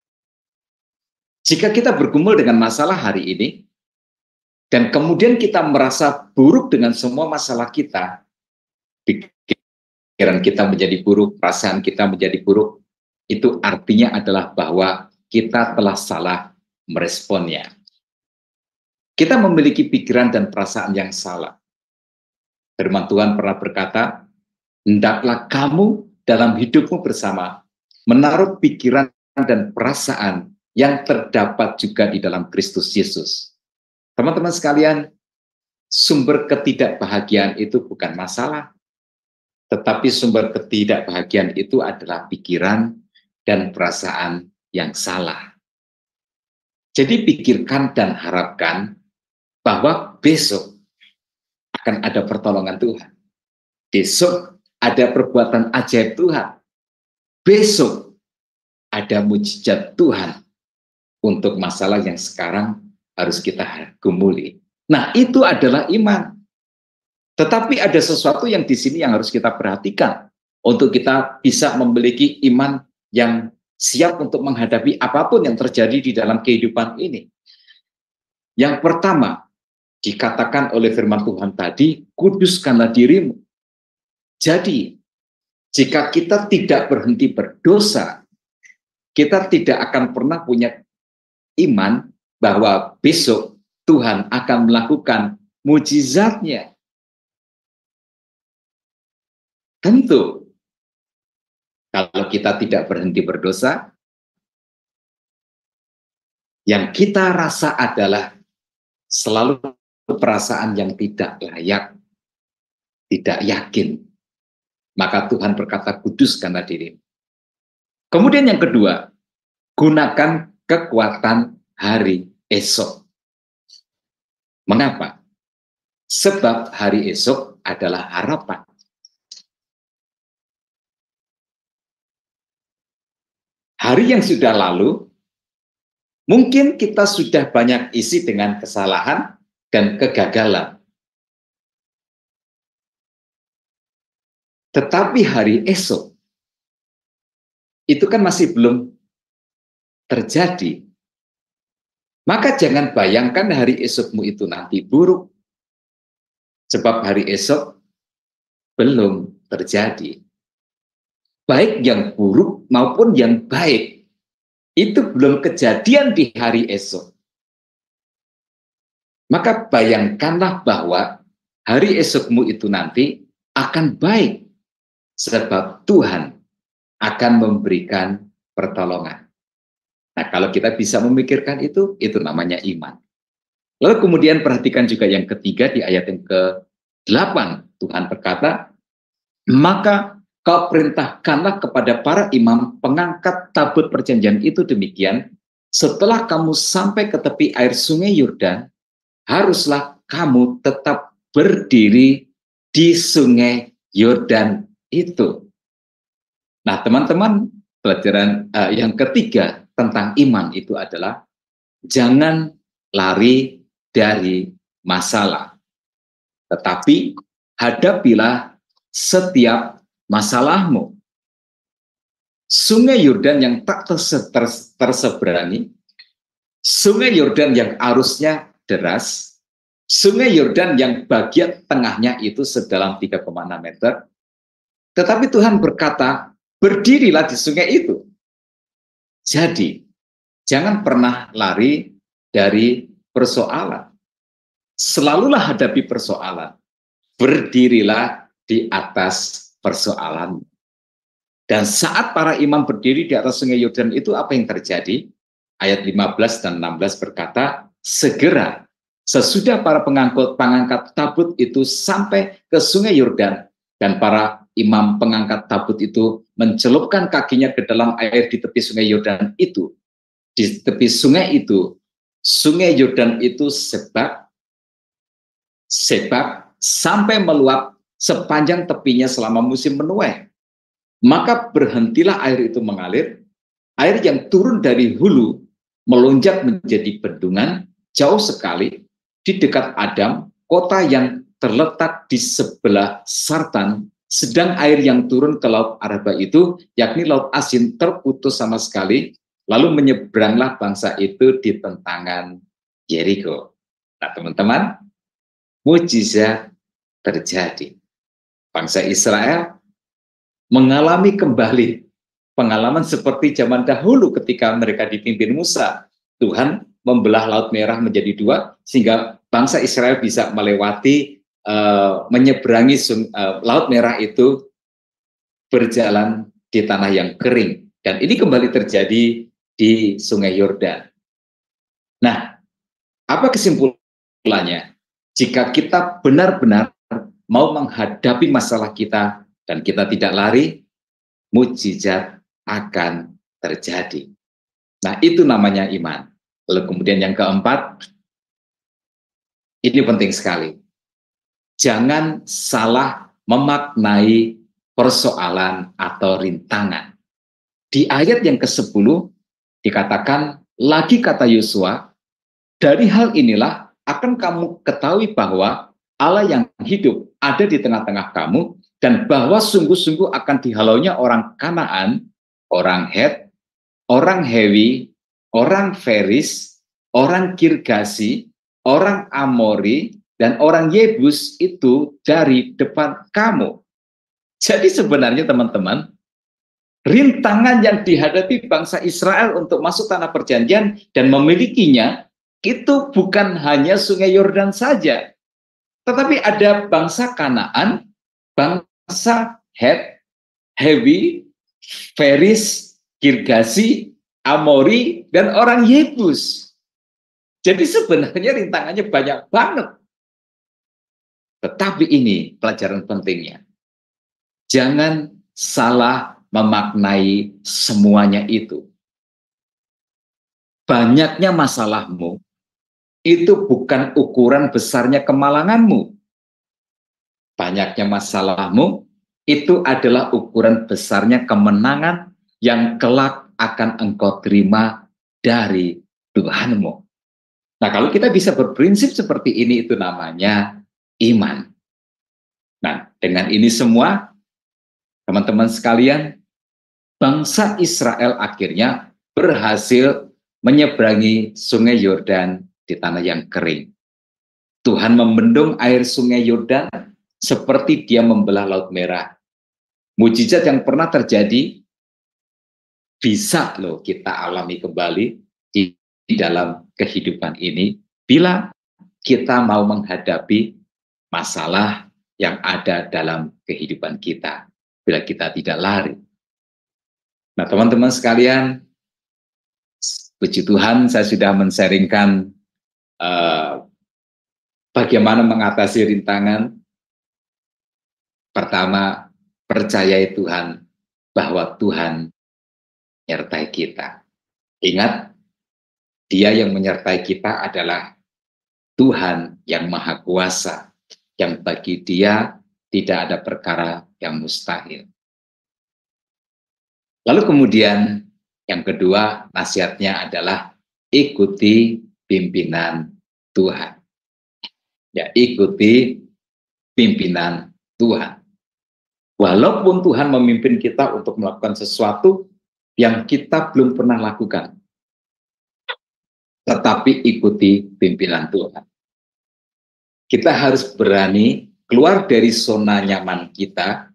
Jika kita bergumul dengan masalah hari ini, dan kemudian kita merasa buruk dengan semua masalah kita, pikiran kita menjadi buruk, perasaan kita menjadi buruk, itu artinya adalah bahwa kita telah salah meresponnya. Kita memiliki pikiran dan perasaan yang salah. Firman Tuhan pernah berkata, hendaklah kamu dalam hidupmu bersama menaruh pikiran dan perasaan yang terdapat juga di dalam Kristus Yesus. Teman-teman sekalian, sumber ketidakbahagiaan itu bukan masalah, tetapi sumber ketidakbahagiaan itu adalah pikiran dan perasaan yang salah. Jadi pikirkan dan harapkan bahwa besok akan ada pertolongan Tuhan. Besok ada perbuatan ajaib Tuhan. Besok ada mujizat Tuhan untuk masalah yang sekarang harus kita gumuli. Nah, itu adalah iman. Tetapi ada sesuatu yang di sini yang harus kita perhatikan untuk kita bisa memiliki iman yang siap untuk menghadapi apapun yang terjadi di dalam kehidupan ini. Yang pertama, dikatakan oleh firman Tuhan tadi, kuduskanlah dirimu. Jadi, jika kita tidak berhenti berdosa, kita tidak akan pernah punya iman bahwa besok Tuhan akan melakukan mujizatnya. Tentu, kalau kita tidak berhenti berdosa, yang kita rasa adalah selalu perasaan yang tidak layak, tidak yakin. Maka Tuhan berkata, kuduskanlah dirimu. Kemudian yang kedua, gunakan kekuatan hari esok. Mengapa? Sebab hari esok adalah harapan. Hari yang sudah lalu Mungkin kita sudah banyak isi dengan kesalahan dan kegagalan. Tetapi hari esok, itu kan masih belum terjadi. Maka jangan bayangkan hari esokmu itu nanti buruk. Sebab hari esok belum terjadi. Baik yang buruk maupun yang baik, itu belum kejadian di hari esok. Maka bayangkanlah bahwa hari esokmu itu nanti akan baik. Sebab Tuhan akan memberikan pertolongan. Nah, kalau kita bisa memikirkan itu namanya iman. Lalu kemudian perhatikan juga yang ketiga di ayat yang ke-8. Tuhan berkata, maka kau perintahkanlah kepada para imam pengangkat tabut perjanjian itu demikian, setelah kamu sampai ke tepi air sungai Yordan, haruslah kamu tetap berdiri di sungai Yordan itu. Nah, teman-teman, pelajaran yang ketiga tentang iman itu adalah jangan lari dari masalah, tetapi hadapilah setiap masalahmu. Sungai Yordan yang tak terseberangi, sungai Yordan yang arusnya deras, sungai Yordan yang bagian tengahnya itu sedalam 3,6 meter, tetapi Tuhan berkata, berdirilah di sungai itu. Jadi, jangan pernah lari dari persoalan. Selalulah hadapi persoalan. Berdirilah di atas persoalan. Dan saat para imam berdiri di atas sungai Yordan itu, apa yang terjadi? Ayat 15 dan 16 berkata, segera sesudah para pengangkat tabut itu sampai ke sungai Yordan, dan para imam pengangkat tabut itu mencelupkan kakinya ke dalam air di tepi sungai Yordan itu. Di tepi sungai itu, sungai Yordan itu sebab sampai meluap sepanjang tepinya selama musim menuai. Maka berhentilah air itu mengalir, air yang turun dari hulu melonjak menjadi bendungan jauh sekali di dekat Adam, kota yang terletak di sebelah Sartan, sedang air yang turun ke Laut Araba itu, yakni Laut Asin, terputus sama sekali, lalu menyeberanglah bangsa itu di tentangan Yeriko. Nah, teman-teman, mujizat terjadi. Bangsa Israel mengalami kembali pengalaman seperti zaman dahulu ketika mereka dipimpin Musa. Tuhan membelah Laut Merah menjadi dua, sehingga bangsa Israel bisa melewati menyeberangi Laut Merah itu berjalan di tanah yang kering. Dan ini kembali terjadi di sungai Yordan. Nah, apa kesimpulannya? Jika kita benar-benar mau menghadapi masalah kita dan kita tidak lari, mujizat akan terjadi. Nah, itu namanya iman. Lalu kemudian yang keempat, ini penting sekali. Jangan salah memaknai persoalan atau rintangan. Di ayat yang ke-10 dikatakan, lagi kata Yosua, dari hal inilah akan kamu ketahui bahwa Allah yang hidup ada di tengah-tengah kamu, dan bahwa sungguh-sungguh akan dihalaunya orang Kanaan, orang Het, orang Hewi, orang Feris, orang Girgasi, orang Amori, dan orang Yebus itu dari depan kamu. Jadi sebenarnya teman-teman, rintangan yang dihadapi bangsa Israel untuk masuk tanah perjanjian dan memilikinya, itu bukan hanya sungai Yordan saja, tetapi ada bangsa Kanaan, bangsa Het, Hewi, Feris, Girgasi, Amori, dan orang Yebus. Jadi sebenarnya rintangannya banyak banget. Tetapi ini pelajaran pentingnya. Jangan salah memaknai semuanya itu. Banyaknya masalahmu itu bukan ukuran besarnya kemalanganmu. Banyaknya masalahmu itu adalah ukuran besarnya kemenangan yang kelak akan engkau terima dari Tuhanmu. Nah, kalau kita bisa berprinsip seperti ini, itu namanya iman. Nah, dengan ini semua, teman-teman sekalian, bangsa Israel akhirnya berhasil menyeberangi Sungai Yordan di tanah yang kering. Tuhan membendung air Sungai Yordan seperti Dia membelah Laut Merah. Mujizat yang pernah terjadi bisa loh kita alami kembali di dalam kehidupan ini bila kita mau menghadapi masalah yang ada dalam kehidupan kita, bila kita tidak lari. Nah, teman-teman sekalian, puji Tuhan saya sudah men-sharingkan bagaimana mengatasi rintangan. Pertama, percayai Tuhan bahwa Tuhan menyertai kita. Ingat, Dia yang menyertai kita adalah Tuhan yang Maha Kuasa, yang bagi Dia tidak ada perkara yang mustahil. Lalu kemudian yang kedua, nasihatnya adalah ikuti pimpinan Tuhan. Ya, ikuti pimpinan Tuhan. Walaupun Tuhan memimpin kita untuk melakukan sesuatu yang kita belum pernah lakukan, tetapi ikuti pimpinan Tuhan. Kita harus berani keluar dari zona nyaman kita,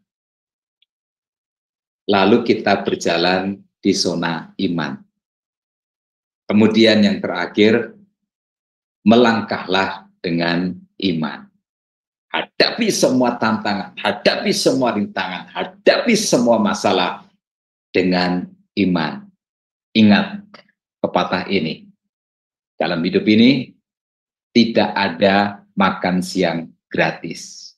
lalu kita berjalan di zona iman. Kemudian yang terakhir, melangkahlah dengan iman. Hadapi semua tantangan, hadapi semua rintangan, hadapi semua masalah dengan iman. Ingat pepatah ini, dalam hidup ini tidak ada makan siang gratis.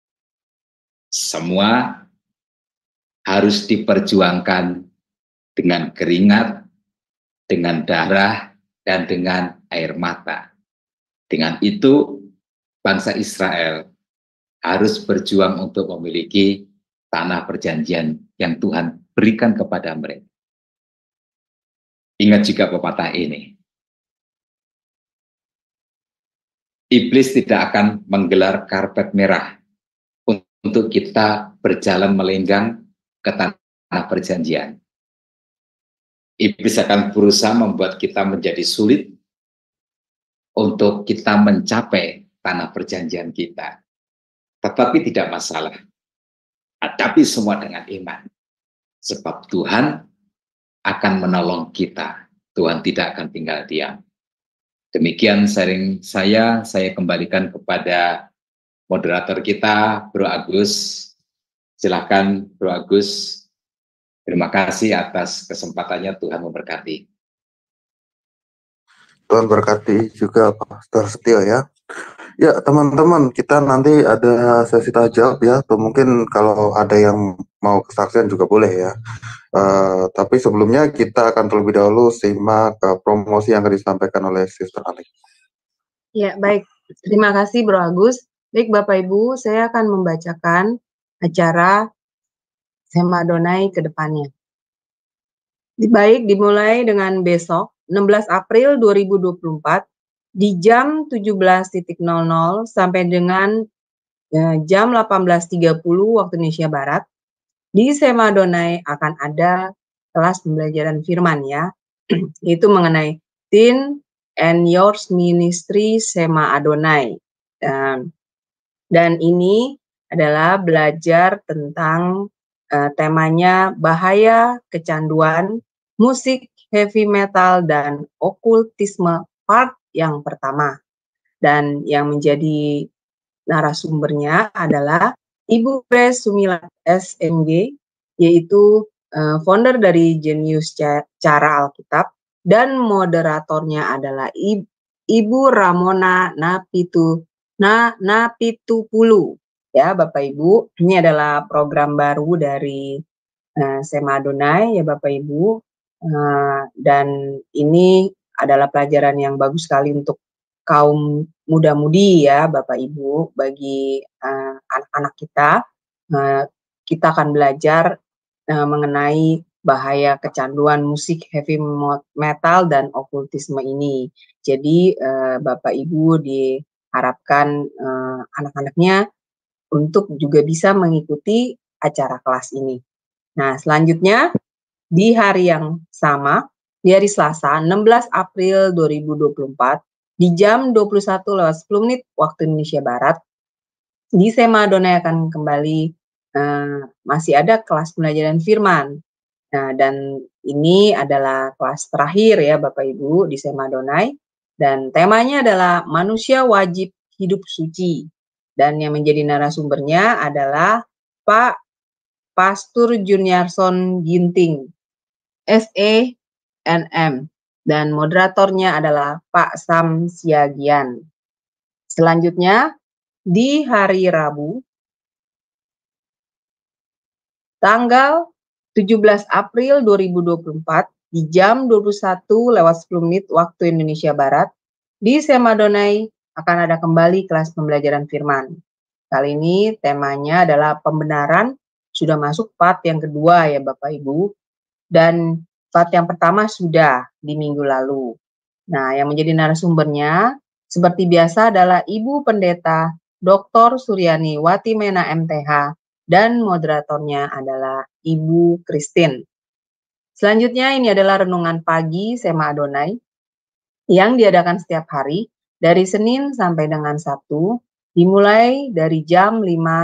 Semua harus diperjuangkan dengan keringat, dengan darah, dan dengan air mata. Dengan itu, bangsa Israel harus berjuang untuk memiliki tanah perjanjian yang Tuhan berikan kepada mereka. Ingat juga pepatah ini. Iblis tidak akan menggelar karpet merah untuk kita berjalan melenggang ke tanah perjanjian. Iblis akan berusaha membuat kita menjadi sulit untuk kita mencapai tanah perjanjian kita. Tetapi tidak masalah. Hadapi semua dengan iman. Sebab Tuhan akan menolong kita. Tuhan tidak akan tinggal diam. Demikian sharing saya kembalikan kepada moderator kita, Bro Agus. Silakan Bro Agus. Terima kasih atas kesempatannya, Tuhan memberkati.
Tuhan berkati juga Pastor Setio ya. Ya teman-teman, kita nanti ada sesi tanya jawab ya, atau mungkin kalau ada yang mau kesaksian juga boleh ya. Tapi sebelumnya kita akan terlebih dahulu simak promosi yang akan disampaikan oleh Sister Alex.
Ya, baik. Terima kasih Bro Agus. Baik Bapak Ibu, saya akan membacakan acara Sema Adonai ke depannya. Baik, dimulai dengan besok 16 April 2024 di jam 17.00 sampai dengan jam 18.30 waktu Indonesia Barat. Di Sema Adonai akan ada kelas pembelajaran firman ya, yaitu mengenai Teen and Yours Ministry Sema Adonai. Dan ini adalah belajar tentang temanya bahaya kecanduan, musik heavy metal, dan okultisme part yang pertama. Dan yang menjadi narasumbernya adalah Ibu Grace Sumilat SMG, yaitu founder dari Jenius Cara Alkitab, dan moderatornya adalah Ibu Ramona Napitupulu. Ya Bapak Ibu, ini adalah program baru dari Sema Adonai ya Bapak Ibu, dan ini adalah pelajaran yang bagus sekali untuk kaum muda-mudi ya Bapak Ibu. Bagi anak-anak kita, kita akan belajar mengenai bahaya kecanduan musik heavy metal dan okultisme ini. Jadi Bapak Ibu diharapkan anak-anaknya untuk juga bisa mengikuti acara kelas ini. Nah, selanjutnya di hari yang sama, di hari Selasa 16 April 2024 di jam 21:10 waktu Indonesia Barat, di Sema Adonai akan kembali masih ada kelas pembelajaran firman. Nah, dan ini adalah kelas terakhir ya Bapak Ibu di Sema Adonai, dan temanya adalah manusia wajib hidup suci. Dan yang menjadi narasumbernya adalah Pak Pastor Juniarson Ginting, SENM, dan moderatornya adalah Pak Sam Siagian. Selanjutnya, di hari Rabu, tanggal 17 April 2024, di jam 21:10 waktu Indonesia Barat, di Sema Adonai akan ada kembali kelas pembelajaran firman. Kali ini temanya adalah pembenaran, sudah masuk part yang kedua ya Bapak Ibu, dan part yang pertama sudah di minggu lalu. Nah, yang menjadi narasumbernya seperti biasa adalah Ibu Pendeta Dr. Suryani Watimena MTH, dan moderatornya adalah Ibu Christine. Selanjutnya ini adalah renungan pagi Sema Adonai yang diadakan setiap hari dari Senin sampai dengan Sabtu, dimulai dari jam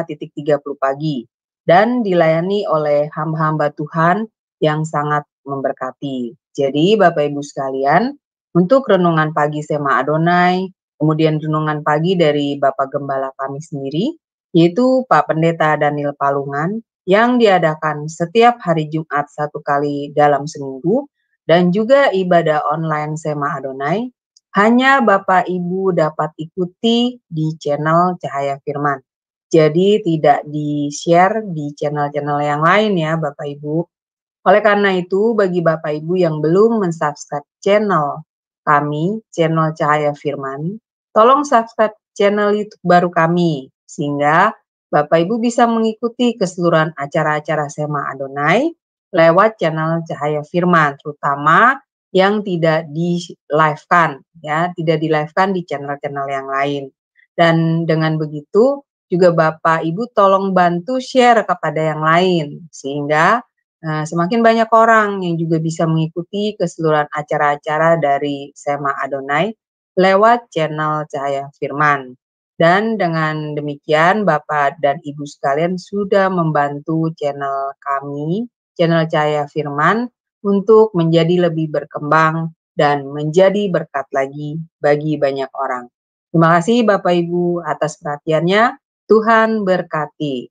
5.30 pagi dan dilayani oleh hamba-hamba Tuhan yang sangat memberkati. Jadi Bapak Ibu sekalian, untuk renungan pagi Sema Adonai, kemudian renungan pagi dari Bapak Gembala kami sendiri, yaitu Pak Pendeta Daniel Palungan, yang diadakan setiap hari Jumat 1 kali dalam seminggu, dan juga ibadah online Sema Adonai, hanya Bapak Ibu dapat ikuti di channel Cahaya Firman. Jadi tidak di-share di channel-channel yang lain ya Bapak Ibu. Oleh karena itu, bagi Bapak Ibu yang belum mensubscribe channel kami, channel Cahaya Firman, tolong subscribe channel YouTube baru kami, sehingga Bapak Ibu bisa mengikuti keseluruhan acara-acara Sema Adonai lewat channel Cahaya Firman, terutama yang tidak di-live-kan, ya, tidak di-live-kan di channel-channel yang lain. Dan dengan begitu, juga Bapak Ibu tolong bantu share kepada yang lain, sehingga semakin banyak orang yang juga bisa mengikuti keseluruhan acara-acara dari Sema Adonai lewat channel Cahaya Firman. Dan dengan demikian Bapak dan Ibu sekalian sudah membantu channel kami, channel Cahaya Firman, untuk menjadi lebih berkembang dan menjadi berkat lagi bagi banyak orang. Terima kasih Bapak Ibu atas perhatiannya. Tuhan berkati.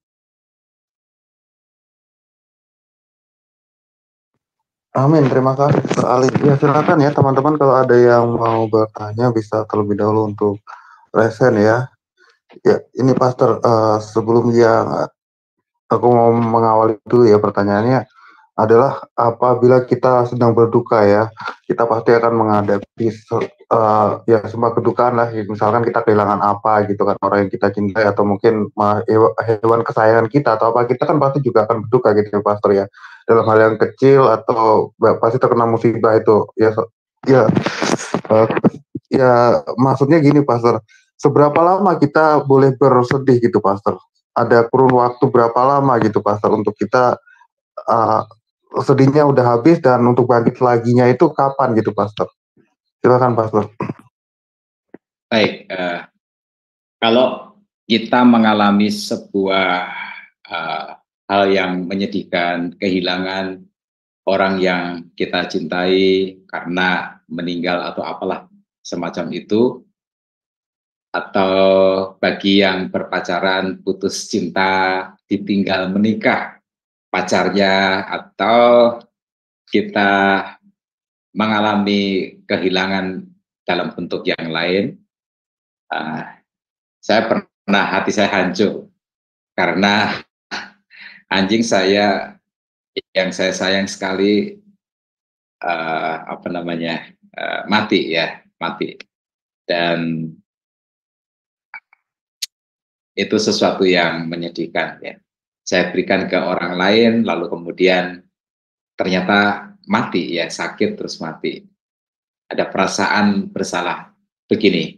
Amin, terima kasih Dr. Ali. Ya silakan ya teman-teman, kalau ada yang mau bertanya bisa terlebih dahulu untuk resen ya. Ya ini Pastor, sebelum aku mau mengawali dulu ya, pertanyaannya adalah apabila kita sedang berduka ya, kita pasti akan menghadapi ya semua kedukaan lah. Misalkan kita kehilangan apa gitu kan, orang yang kita cintai atau mungkin hewan kesayangan kita atau apa, kita kan pasti juga akan berduka gitu ya Pastor ya. Dalam hal yang kecil atau pasti terkena musibah itu ya. Ya maksudnya gini Pastor, seberapa lama kita boleh bersedih gitu Pastor? Ada kurun waktu berapa lama gitu Pastor untuk kita sedihnya udah habis dan untuk bangkit laginya itu kapan gitu Pastor? Silakan Pastor.
Baik, kalau kita mengalami sebuah hal yang menyedihkan, kehilangan orang yang kita cintai karena meninggal atau apalah semacam itu, atau bagi yang berpacaran putus cinta, ditinggal menikah pacarnya, atau kita mengalami kehilangan dalam bentuk yang lain, saya pernah hati saya hancur karena anjing saya yang saya sayang sekali mati, dan itu sesuatu yang menyedihkan ya. Saya berikan ke orang lain, lalu kemudian ternyata mati, ya, sakit terus mati. Ada perasaan bersalah. Begini,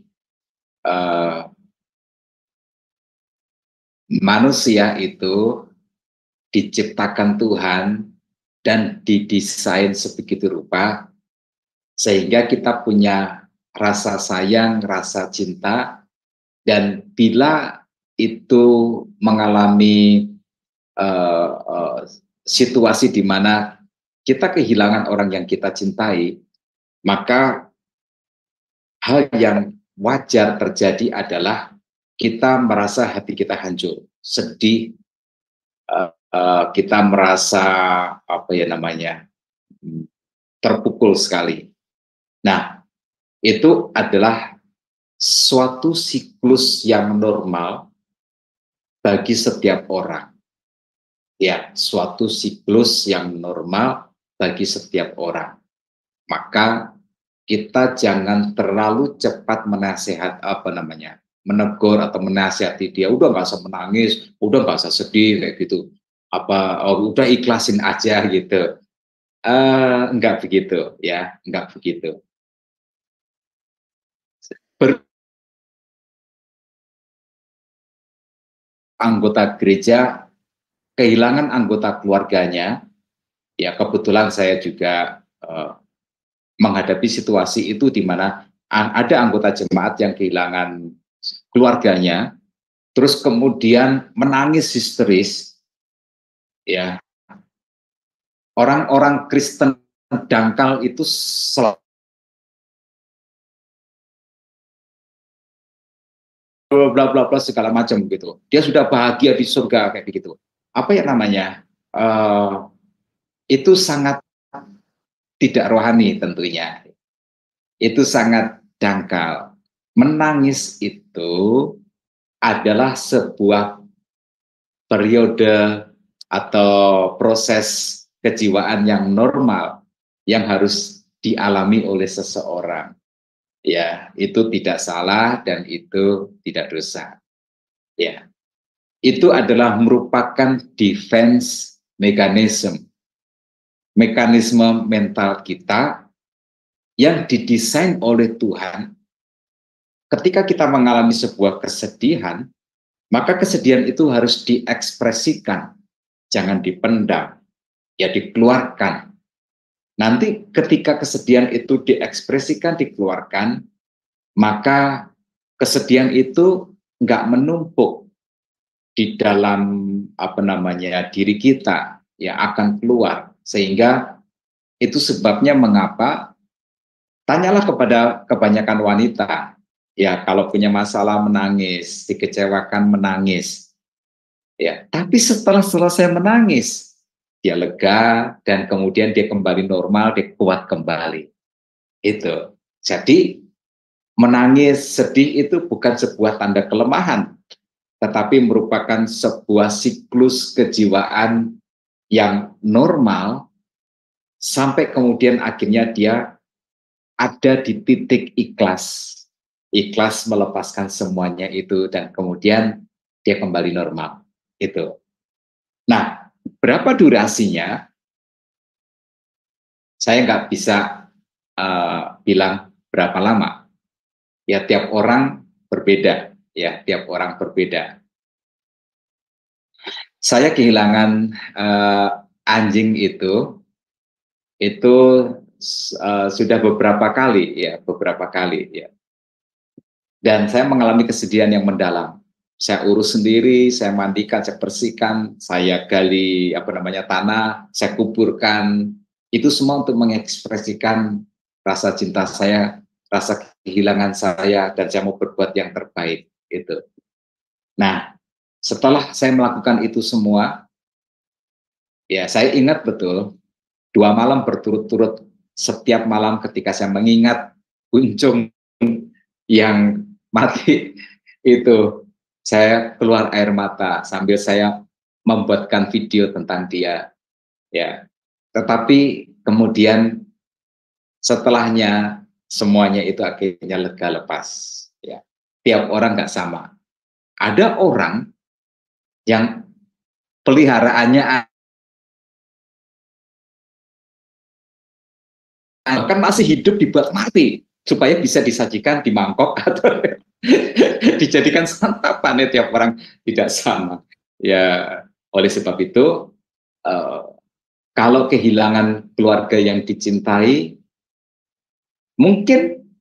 manusia itu diciptakan Tuhan dan didesain sebegitu rupa sehingga kita punya rasa sayang, rasa cinta, dan bila itu mengalami situasi di mana kita kehilangan orang yang kita cintai, maka hal yang wajar terjadi adalah kita merasa hati kita hancur, sedih, kita merasa terpukul sekali. Nah, itu adalah suatu siklus yang normal bagi setiap orang. Ya, suatu siklus yang normal bagi setiap orang. Maka kita jangan terlalu cepat menegur atau menasihati dia. Udah nggak usah menangis, udah nggak usah sedih kayak gitu. Udah ikhlasin aja gitu. Enggak begitu, ya, enggak begitu. Anggota gereja kehilangan anggota keluarganya, ya, kebetulan saya juga menghadapi situasi itu di mana ada anggota jemaat yang kehilangan keluarganya, terus kemudian menangis histeris, ya. Orang-orang Kristen dangkal itu selalu bla bla bla segala macam gitu. Dia sudah bahagia di surga kayak begitu. Apa yang namanya? Itu sangat tidak rohani tentunya. Itu sangat dangkal. Menangis itu adalah sebuah periode atau proses kejiwaan yang normal yang harus dialami oleh seseorang. Ya, itu tidak salah dan itu tidak dosa. Ya. Itu adalah merupakan defense mechanism. Mekanisme mental kita yang didesain oleh Tuhan. Ketika kita mengalami sebuah kesedihan, maka kesedihan itu harus diekspresikan, jangan dipendam, ya, dikeluarkan. Nanti ketika kesedihan itu diekspresikan, dikeluarkan, maka kesedihan itu nggak menumpuk di dalam diri kita, ya, akan keluar. Sehingga itu sebabnya mengapa, tanyalah kepada kebanyakan wanita, ya, kalau punya masalah menangis, dikecewakan menangis, ya, tapi setelah selesai menangis dia lega dan kemudian dia kembali normal, dia kuat kembali. Itu. Jadi menangis, sedih itu bukan sebuah tanda kelemahan, tetapi merupakan sebuah siklus kejiwaan yang normal sampai kemudian akhirnya dia ada di titik ikhlas. Ikhlas melepaskan semuanya itu dan kemudian dia kembali normal. Itu. Nah, berapa durasinya? Saya nggak bisa bilang berapa lama. Ya, tiap orang berbeda. Ya, tiap orang berbeda. Saya kehilangan anjing itu sudah beberapa kali, ya, ya. Dan saya mengalami kesedihan yang mendalam. Saya urus sendiri, saya mandikan, saya bersihkan, saya gali tanah, saya kuburkan. Itu semua untuk mengekspresikan rasa cinta saya, rasa kehilangan saya, dan saya mau berbuat yang terbaik. Itu. Nah, setelah saya melakukan itu semua, ya, saya ingat betul 2 malam berturut-turut, setiap malam ketika saya mengingat Kuncung yang mati itu, saya keluar air mata sambil saya membuatkan video tentang dia, ya. Tetapi kemudian setelahnya semuanya itu akhirnya lega, lepas, ya. Tiap orang nggak sama. Ada orang yang peliharaannya bahkan masih hidup dibuat mati supaya bisa disajikan di mangkok atau dijadikan santapan. Tiap orang tidak sama. Ya, oleh sebab itu kalau kehilangan keluarga yang dicintai, mungkin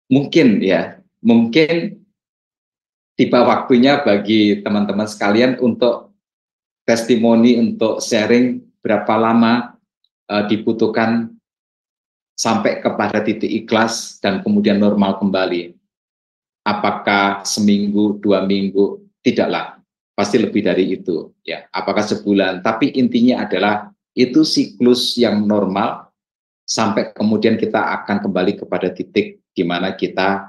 tiba waktunya bagi teman-teman sekalian untuk testimoni, untuk sharing berapa lama dibutuhkan sampai kepada titik ikhlas dan kemudian normal kembali. Apakah seminggu, 2 minggu? Tidaklah, pasti lebih dari itu. Ya, apakah sebulan? Tapi intinya adalah itu siklus yang normal sampai kemudian kita akan kembali kepada titik di mana kita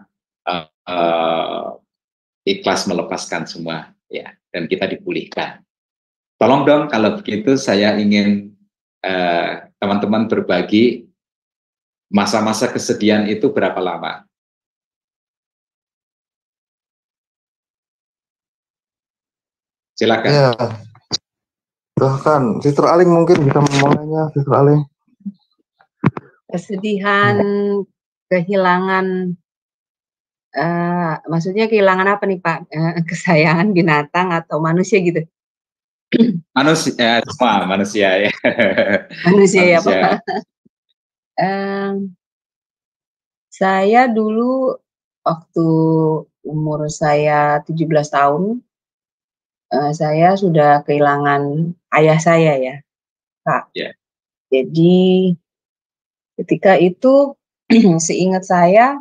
ikhlas melepaskan semua, ya, dan kita dipulihkan. Tolong dong kalau begitu saya ingin teman-teman berbagi masa-masa kesedihan itu berapa lama? Silakan.
Ya, bahkan Sister Aling mungkin bisa memulainya, Sister Aling.
Kesedihan, kehilangan, maksudnya kehilangan apa nih Pak? Kesayangan binatang atau manusia gitu?
Manusia, semua manusia ya.
Manusia ya Pak. Saya dulu waktu umur saya 17 tahun, saya sudah kehilangan ayah saya ya, Kak.
Yeah.
Jadi ketika itu seingat saya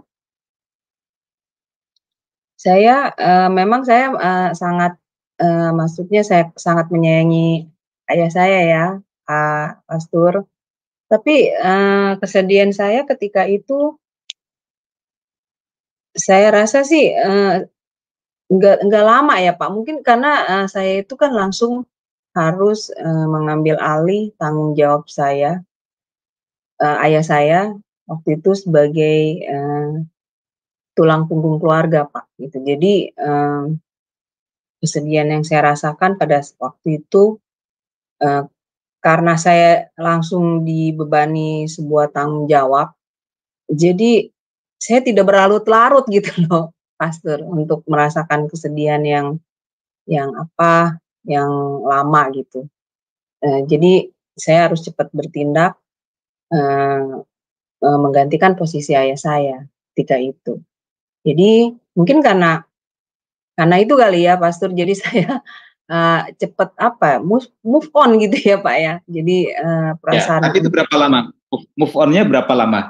memang saya sangat maksudnya saya sangat menyayangi ayah saya ya, Pak Pastur. Tapi kesedihan saya ketika itu saya rasa sih enggak lama ya Pak, mungkin karena saya itu kan langsung harus mengambil alih tanggung jawab saya, ayah saya waktu itu sebagai tulang punggung keluarga Pak, gitu. Jadi kesedihan yang saya rasakan pada waktu itu karena saya langsung dibebani sebuah tanggung jawab, jadi saya tidak berlarut-larut gitu loh, Pastor, untuk merasakan kesedihan yang lama gitu. Jadi saya harus cepat bertindak menggantikan posisi ayah saya ketika itu. Jadi mungkin karena itu kali ya, Pastor. Jadi saya cepat move on gitu ya Pak ya. Jadi perasaan.
Ya, tapi itu berapa lama? Move on-nya berapa lama?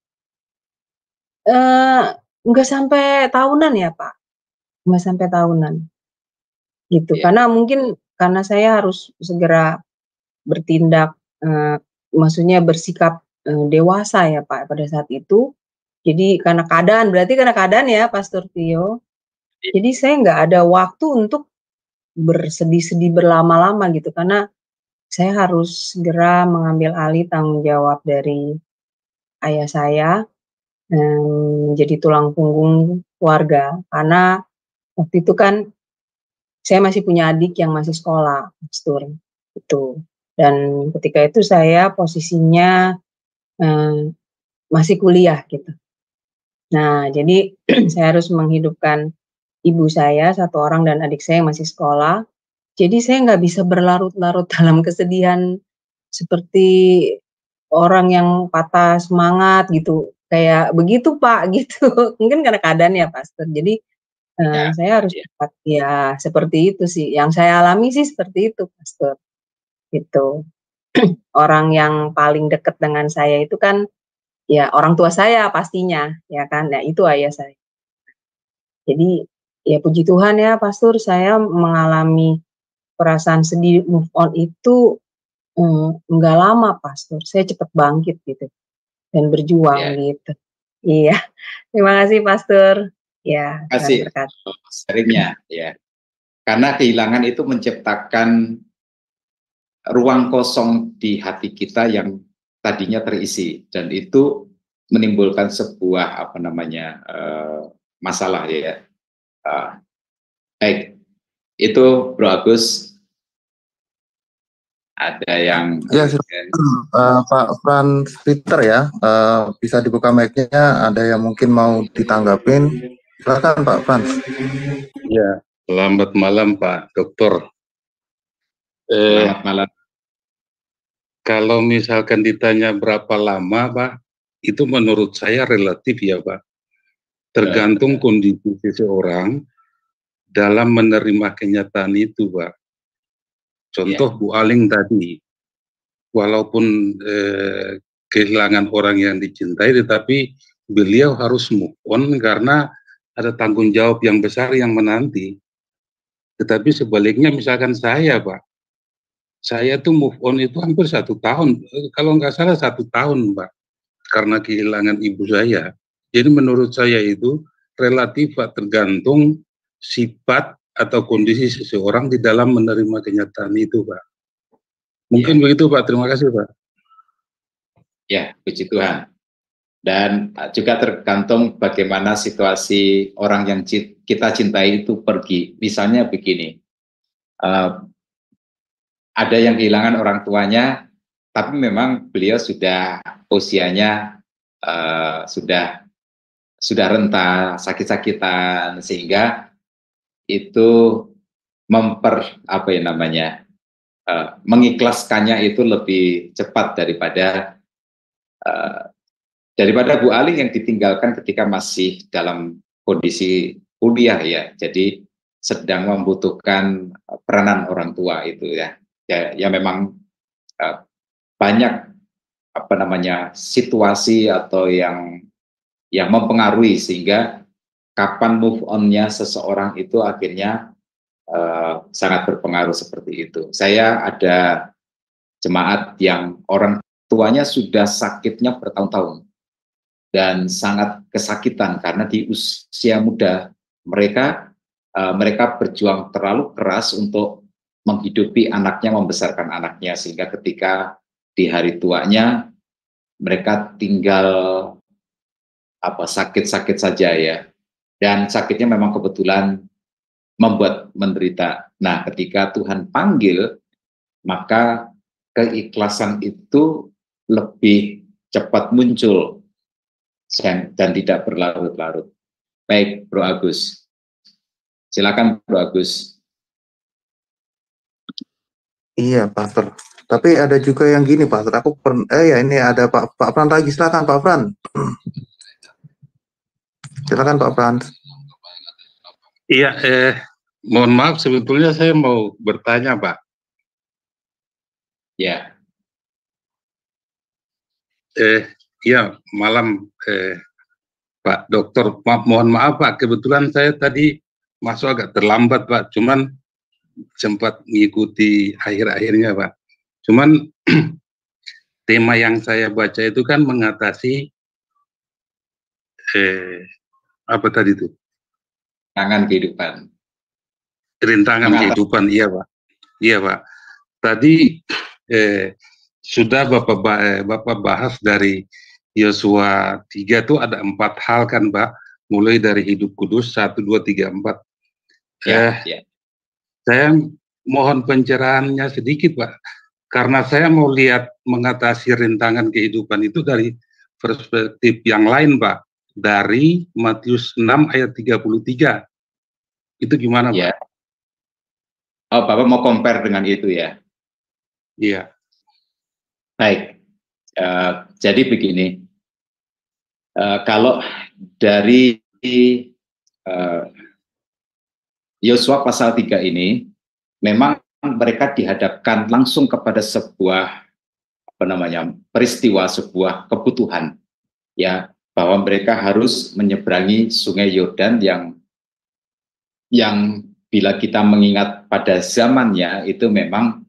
Nggak sampai tahunan ya Pak, nggak sampai tahunan gitu. Karena mungkin karena saya harus segera bertindak, maksudnya bersikap dewasa ya Pak pada saat itu. Jadi karena keadaan ya Pastor Tio. Jadi saya nggak ada waktu untuk bersedih-sedih berlama-lama gitu, karena saya harus segera mengambil alih tanggung jawab dari ayah saya, menjadi tulang punggung keluarga. Karena waktu itu kan saya masih punya adik yang masih sekolah, Pastor, gitu. Dan ketika itu saya posisinya masih kuliah gitu. Nah, jadi saya harus menghidupkan ibu saya 1 orang dan adik saya yang masih sekolah. Jadi saya nggak bisa berlarut-larut dalam kesedihan seperti orang yang patah semangat gitu, kayak begitu Pak, gitu. Mungkin karena keadaan ya Pastor. Jadi saya harus cepat ya, seperti itu sih. Yang saya alami sih seperti itu Pastor, gitu. Orang yang paling dekat dengan saya itu kan ya orang tua saya pastinya, ya kan. Nah itu ayah saya. Jadi ya puji Tuhan ya Pastor, saya mengalami perasaan sedih move on itu enggak lama Pastor. Saya cepat bangkit gitu dan berjuang gitu. Iya. Terima kasih Pastor. Ya,
Terima kasih sharingnya ya. Karena kehilangan itu menciptakan ruang kosong di hati kita yang tadinya terisi, dan itu menimbulkan sebuah masalah ya. Baik, itu Bro Agus. Ada yang
Ya, Pak Frans Peter ya, bisa dibuka mic-nya. Ada yang mungkin mau ditanggapin. Silakan Pak Frans.
Ya, selamat malam Pak Dokter.
selamat malam.
Kalau misalkan ditanya berapa lama Pak, itu menurut saya relatif ya Pak. Tergantung kondisi seseorang dalam menerima kenyataan itu Pak. Contoh Bu Aling tadi, walaupun kehilangan orang yang dicintai, tetapi beliau harus move on karena ada tanggung jawab yang besar yang menanti. Tetapi sebaliknya misalkan saya Pak, saya tuh move on itu hampir 1 tahun, kalau nggak salah 1 tahun Pak, karena kehilangan ibu saya. Jadi menurut saya itu relatif Pak, tergantung sifat atau kondisi seseorang di dalam menerima kenyataan itu Pak. Mungkin begitu Pak, terima kasih Pak.
Ya, puji Tuhan. Dan juga tergantung bagaimana situasi orang yang kita cintai itu pergi. Misalnya begini, ada yang kehilangan orang tuanya, tapi memang beliau sudah usianya sudah renta, sakit-sakitan, sehingga itu mengikhlaskannya itu lebih cepat daripada Bu Aling yang ditinggalkan ketika masih dalam kondisi kuliah ya, jadi sedang membutuhkan peranan orang tua itu ya. Ya memang banyak situasi atau yang mempengaruhi sehingga kapan move on-nya seseorang itu akhirnya sangat berpengaruh seperti itu. Saya ada jemaat yang orang tuanya sudah sakitnya bertahun-tahun dan sangat kesakitan karena di usia muda mereka berjuang terlalu keras untuk menghidupi anaknya, membesarkan anaknya, sehingga ketika di hari tuanya mereka tinggal sakit-sakit saja ya, dan sakitnya memang kebetulan membuat menderita. Nah, ketika Tuhan panggil, maka keikhlasan itu lebih cepat muncul dan tidak berlarut-larut. Baik, Bro Agus. Silakan Bro Agus.
Iya, Pastor. Tapi ada juga yang gini, Pastor. Ini ada Pak Fran lagi. Silakan Pak Fran. Silakan Pak Fran.
Iya, mohon maaf sebetulnya saya mau bertanya, Pak.
Ya.
Iya, malam Pak Dokter. Mohon maaf Pak, kebetulan saya tadi masuk agak terlambat Pak, cuman sempat mengikuti akhir-akhirnya Pak. Cuman tema yang saya baca itu kan mengatasi apa tadi itu?
Rintangan kehidupan.
Rintangan kehidupan, iya Pak. Iya Pak. Tadi sudah Bapak bahas dari Yosua 3 itu ada 4 hal kan Pak, mulai dari hidup kudus 1, 2, 3, 4. Saya mohon pencerahannya sedikit Pak, karena saya mau lihat mengatasi rintangan kehidupan itu dari perspektif yang lain Pak, dari Matius 6 ayat 33. Itu gimana Pak?
Oh, Bapak mau compare dengan itu ya?
Iya.
Baik, jadi begini, kalau dari Yosua pasal 3 ini, memang mereka dihadapkan langsung kepada sebuah peristiwa, sebuah kebutuhan, ya, bahwa mereka harus menyeberangi Sungai Yordan yang bila kita mengingat pada zamannya itu memang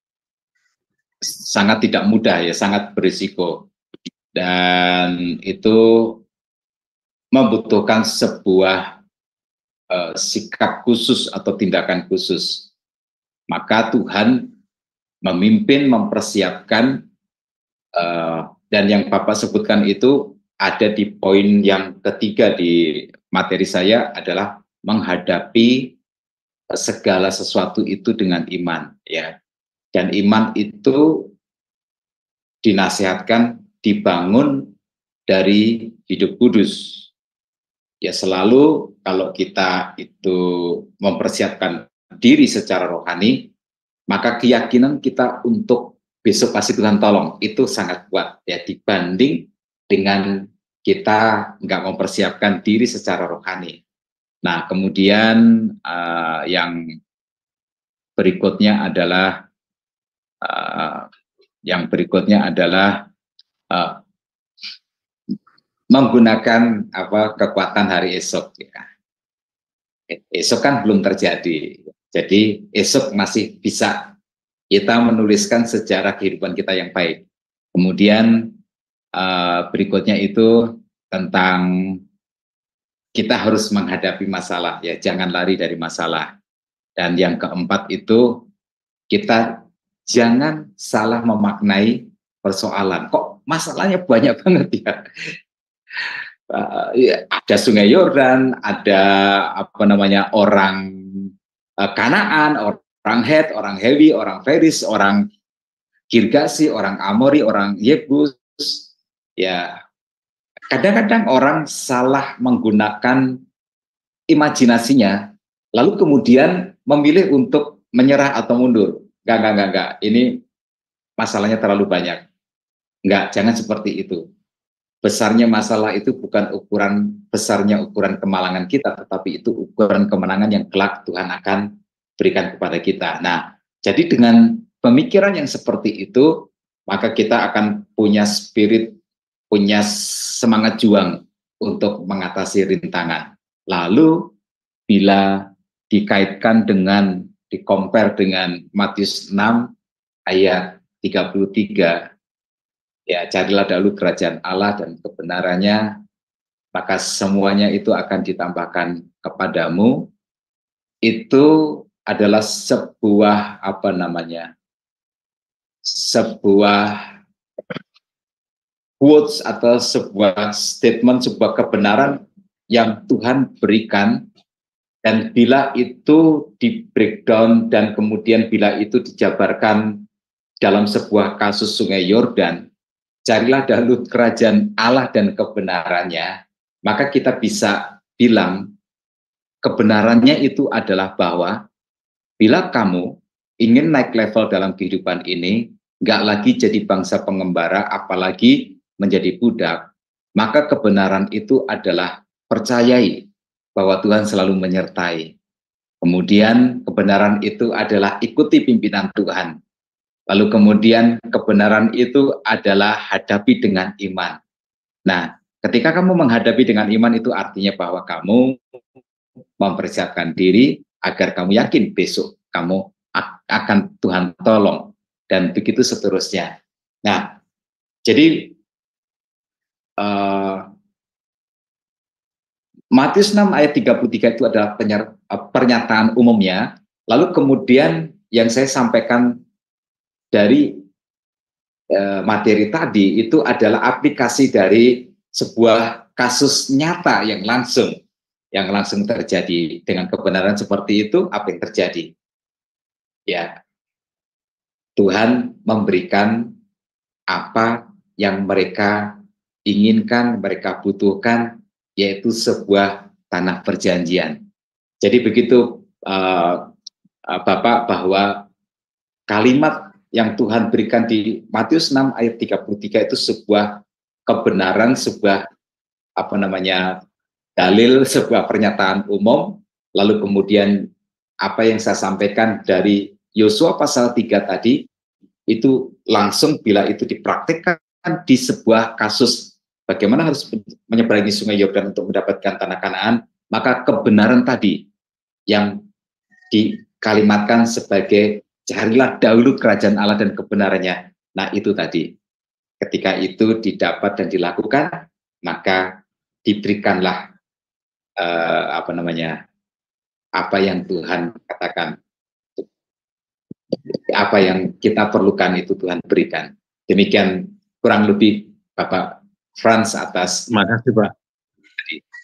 sangat tidak mudah ya, sangat berisiko, dan itu membutuhkan sebuah sikap khusus atau tindakan khusus. Maka Tuhan memimpin, mempersiapkan, dan yang Bapak sebutkan itu ada di poin yang ketiga di materi saya adalah menghadapi segala sesuatu itu dengan iman, ya. Dan iman itu dinasihatkan dibangun dari hidup kudus. Ya selalu kalau kita itu mempersiapkan diri secara rohani, maka keyakinan kita untuk besok pasti Tuhan tolong itu sangat kuat ya dibanding dengan kita nggak mempersiapkan diri secara rohani. Nah kemudian yang berikutnya adalah menggunakan kekuatan hari esok. Ya. Esok kan belum terjadi, jadi esok masih bisa kita menuliskan sejarah kehidupan kita yang baik. Kemudian berikutnya itu tentang kita harus menghadapi masalah, ya jangan lari dari masalah. Dan yang keempat itu kita jangan salah memaknai persoalan. Kok masalahnya banyak banget ya? Ada Sungai Yordan, ada orang Kanaan, orang Het, orang Hewi, orang Feris, orang Girgasi, orang Amori, orang Yebus. Ya, kadang-kadang orang salah menggunakan imajinasinya, lalu kemudian memilih untuk menyerah atau mundur. Enggak. Ini masalahnya terlalu banyak. Enggak, jangan seperti itu. Besarnya masalah itu bukan besarnya ukuran kemalangan kita, tetapi itu ukuran kemenangan yang kelak Tuhan akan berikan kepada kita. Nah, jadi dengan pemikiran yang seperti itu, maka kita akan punya spirit, punya semangat juang untuk mengatasi rintangan. Lalu, bila dikaitkan dengan, di-compare dengan Matius 6 ayat 33, ya carilah dahulu kerajaan Allah dan kebenarannya, maka semuanya itu akan ditambahkan kepadamu. Itu adalah sebuah sebuah quotes atau sebuah statement, sebuah kebenaran yang Tuhan berikan. Dan bila itu di breakdown dan kemudian bila itu dijabarkan dalam sebuah kasus Sungai Yordan, carilah dahulu kerajaan Allah dan kebenarannya, maka kita bisa bilang kebenarannya itu adalah bahwa bila kamu ingin naik level dalam kehidupan ini, nggak lagi jadi bangsa pengembara, apalagi menjadi budak, maka kebenaran itu adalah percayai bahwa Tuhan selalu menyertai. Kemudian kebenaran itu adalah ikuti pimpinan Tuhan. Lalu kemudian kebenaran itu adalah hadapi dengan iman. Nah, ketika kamu menghadapi dengan iman itu artinya bahwa kamu mempersiapkan diri agar kamu yakin besok kamu akan Tuhan tolong. Dan begitu seterusnya. Nah, jadi Matius 6 ayat 33 itu adalah pernyataan umumnya. Lalu kemudian yang saya sampaikan dari materi tadi itu adalah aplikasi dari sebuah kasus nyata yang langsung terjadi. Dengan kebenaran seperti itu, apa yang terjadi? Ya, Tuhan memberikan apa yang mereka inginkan, mereka butuhkan, yaitu sebuah tanah perjanjian. Jadi begitu Bapak, bahwa kalimat yang Tuhan berikan di Matius 6 ayat 33 itu sebuah kebenaran, sebuah dalil, sebuah pernyataan umum. Lalu kemudian apa yang saya sampaikan dari Yosua pasal 3 tadi, itu langsung bila itu dipraktikkan di sebuah kasus bagaimana harus menyeberangi Sungai Yordan untuk mendapatkan tanah Kanaan, maka kebenaran tadi yang dikalimatkan sebagai carilah dahulu kerajaan Allah dan kebenarannya. Nah itu tadi, ketika itu didapat dan dilakukan, maka diberikanlah apa yang Tuhan katakan, apa yang kita perlukan itu Tuhan berikan. Demikian kurang lebih Bapak Frans atas.
Terima kasih Pak.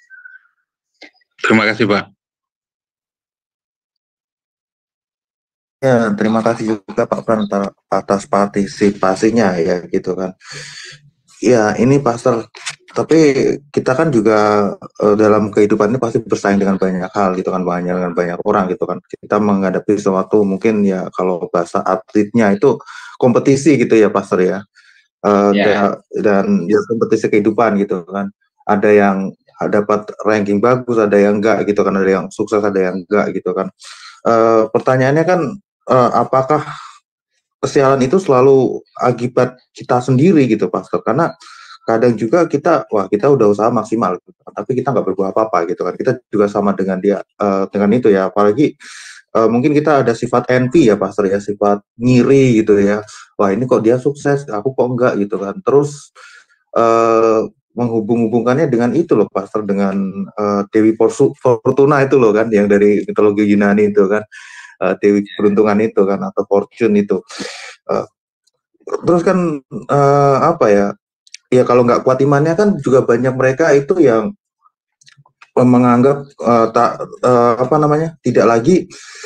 Terima kasih Pak.
Ya, terima kasih juga Pak Pran atas partisipasinya ya gitu kan. Ya, ini Pastor. Tapi kita kan juga dalam kehidupan ini pasti bersaing dengan banyak hal gitu kan, banyak dengan banyak orang gitu kan. Kita menghadapi sesuatu mungkin ya kalau bahasa atletnya itu kompetisi gitu ya Pastor ya.
Ya,
Dan ya kompetisi kehidupan gitu kan. Ada yang dapat ranking bagus, ada yang enggak gitu kan, ada yang sukses, ada yang enggak gitu kan. Pertanyaannya kan apakah kesialan itu selalu akibat kita sendiri gitu Pastor, karena kadang juga kita udah usaha maksimal gitu, tapi kita nggak berbuat apa-apa gitu kan, kita juga sama dengan dia dengan itu ya, apalagi mungkin kita ada sifat envy ya Pastor ya, sifat ngiri gitu ya, wah ini kok dia sukses aku kok enggak gitu kan, terus menghubung-hubungkannya dengan itu loh Pastor, dengan Dewi Fortuna itu loh kan, yang dari mitologi Yunani itu kan, Dewi keberuntungan itu kan, atau fortune itu. Uh, Terus kan apa ya? Ya kalau nggak kuat imannya kan juga banyak mereka itu yang menganggap apa namanya, tidak lagi,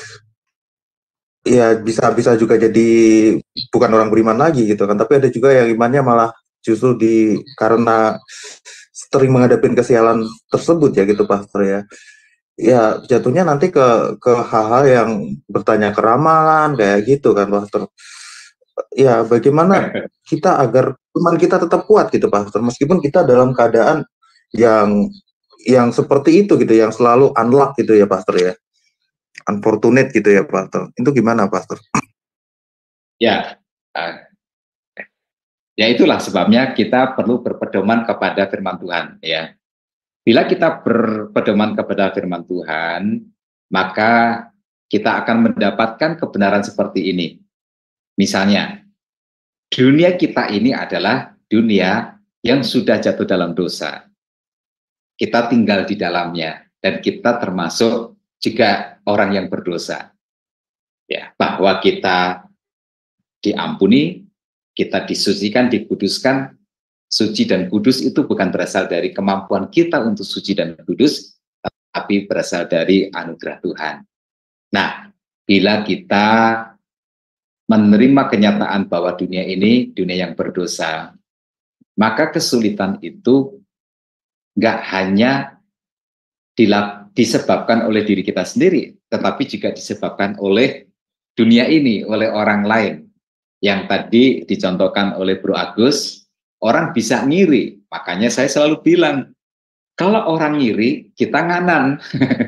ya bisa juga jadi bukan orang beriman lagi gitu kan. Tapi ada juga yang imannya malah justru karena sering menghadapi kesialan tersebut ya gitu Pastor ya. Ya jatuhnya nanti ke hal-hal yang bertanya ke ramalan kayak gitu kan Pastor. Ya bagaimana kita agar iman kita tetap kuat gitu Pastor, meskipun kita dalam keadaan yang seperti itu gitu, yang selalu unluck gitu ya Pastor ya, unfortunate gitu ya Pastor. Itu gimana Pastor?
ya, uh, ya itulah sebabnya kita perlu berpedoman kepada firman Tuhan. Ya, bila kita berpedoman kepada firman Tuhan, maka kita akan mendapatkan kebenaran seperti ini. Misalnya, dunia kita ini adalah dunia yang sudah jatuh dalam dosa. Kita tinggal di dalamnya, dan kita termasuk juga orang yang berdosa. Ya, bahwa kita diampuni, kita disucikan, dikuduskan. Suci dan kudus itu bukan berasal dari kemampuan kita untuk suci dan kudus, tapi berasal dari anugerah Tuhan. Nah, bila kita menerima kenyataan bahwa dunia ini dunia yang berdosa, maka kesulitan itu nggak hanya disebabkan oleh diri kita sendiri, tetapi juga disebabkan oleh dunia ini, oleh orang lain. Yang tadi dicontohkan oleh Bro Agus, orang bisa ngiri. Makanya saya selalu bilang, kalau orang ngiri, kita nganan.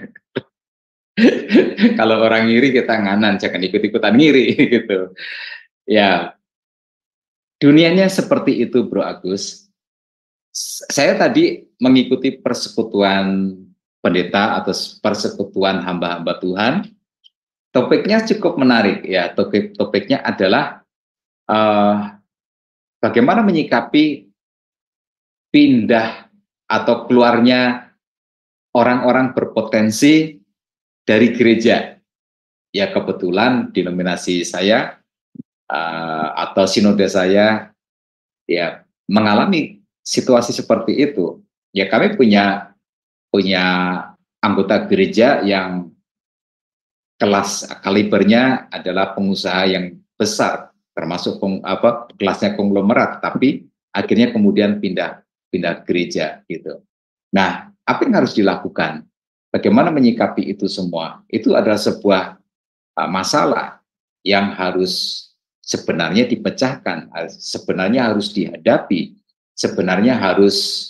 Kalau orang ngiri, kita nganan. Jangan ikut-ikutan ngiri gitu. Ya, dunianya seperti itu, Bro Agus. Saya tadi mengikuti persekutuan pendeta atau persekutuan hamba-hamba Tuhan. Topiknya cukup menarik ya. Topiknya adalah bagaimana menyikapi pindah atau keluarnya orang-orang berpotensi dari gereja. Ya kebetulan denominasi saya atau sinode saya ya mengalami situasi seperti itu. Ya kami punya anggota gereja yang kelas kalibernya adalah pengusaha yang besar, termasuk kelasnya konglomerat, tapi akhirnya kemudian pindah gereja gitu. Nah, apa yang harus dilakukan? Bagaimana menyikapi itu semua? Itu adalah sebuah masalah yang harus sebenarnya dipecahkan, sebenarnya harus dihadapi, sebenarnya harus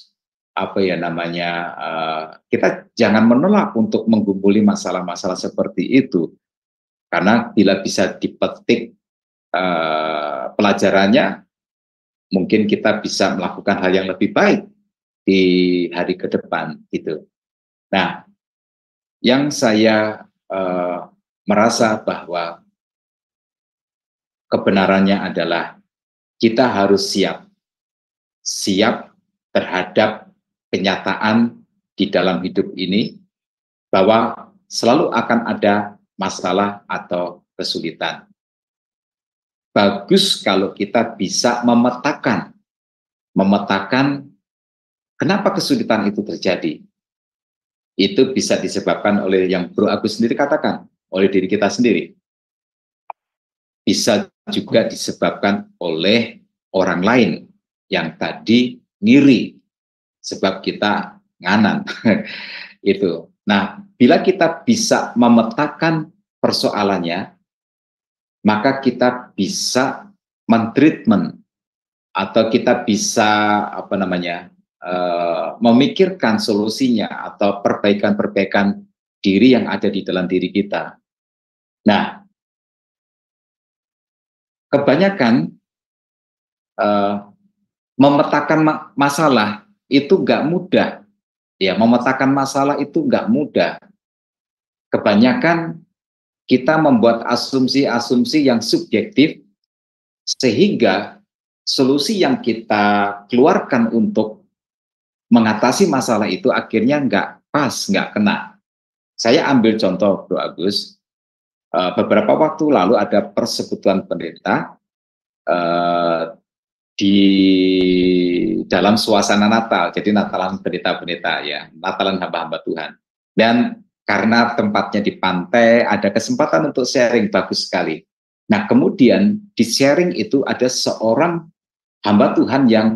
kita jangan menolak untuk menggumuli masalah-masalah seperti itu, karena bila bisa dipetik pelajarannya, mungkin kita bisa melakukan hal yang lebih baik di hari ke depan gitu. Nah, yang saya merasa bahwa kebenarannya adalah kita harus siap terhadap kenyataan di dalam hidup ini bahwa selalu akan ada masalah atau kesulitan. Bagus kalau kita bisa memetakan kenapa kesulitan itu terjadi. Itu bisa disebabkan oleh yang Bro Agus sendiri katakan, oleh diri kita sendiri. bisa juga disebabkan oleh orang lain yang tadi ngiri sebab kita nganan. Itu. Nah, bila kita bisa memetakan persoalannya, maka kita bisa mentreatment atau kita bisa memikirkan solusinya atau perbaikan-perbaikan diri yang ada di dalam diri kita. Nah, kebanyakan memetakan masalah itu nggak mudah. Ya, memetakan masalah itu nggak mudah. Kebanyakan kita membuat asumsi-asumsi yang subjektif sehingga solusi yang kita keluarkan untuk mengatasi masalah itu akhirnya nggak pas, nggak kena. Saya ambil contoh, Bro Agus. Beberapa waktu lalu ada persekutuan pendeta di dalam suasana Natal, jadi Natalan pendeta-pendeta ya, Natalan hamba-hamba Tuhan. Dan karena tempatnya di pantai, ada kesempatan untuk sharing, bagus sekali. Nah, kemudian di sharing itu ada seorang hamba Tuhan yang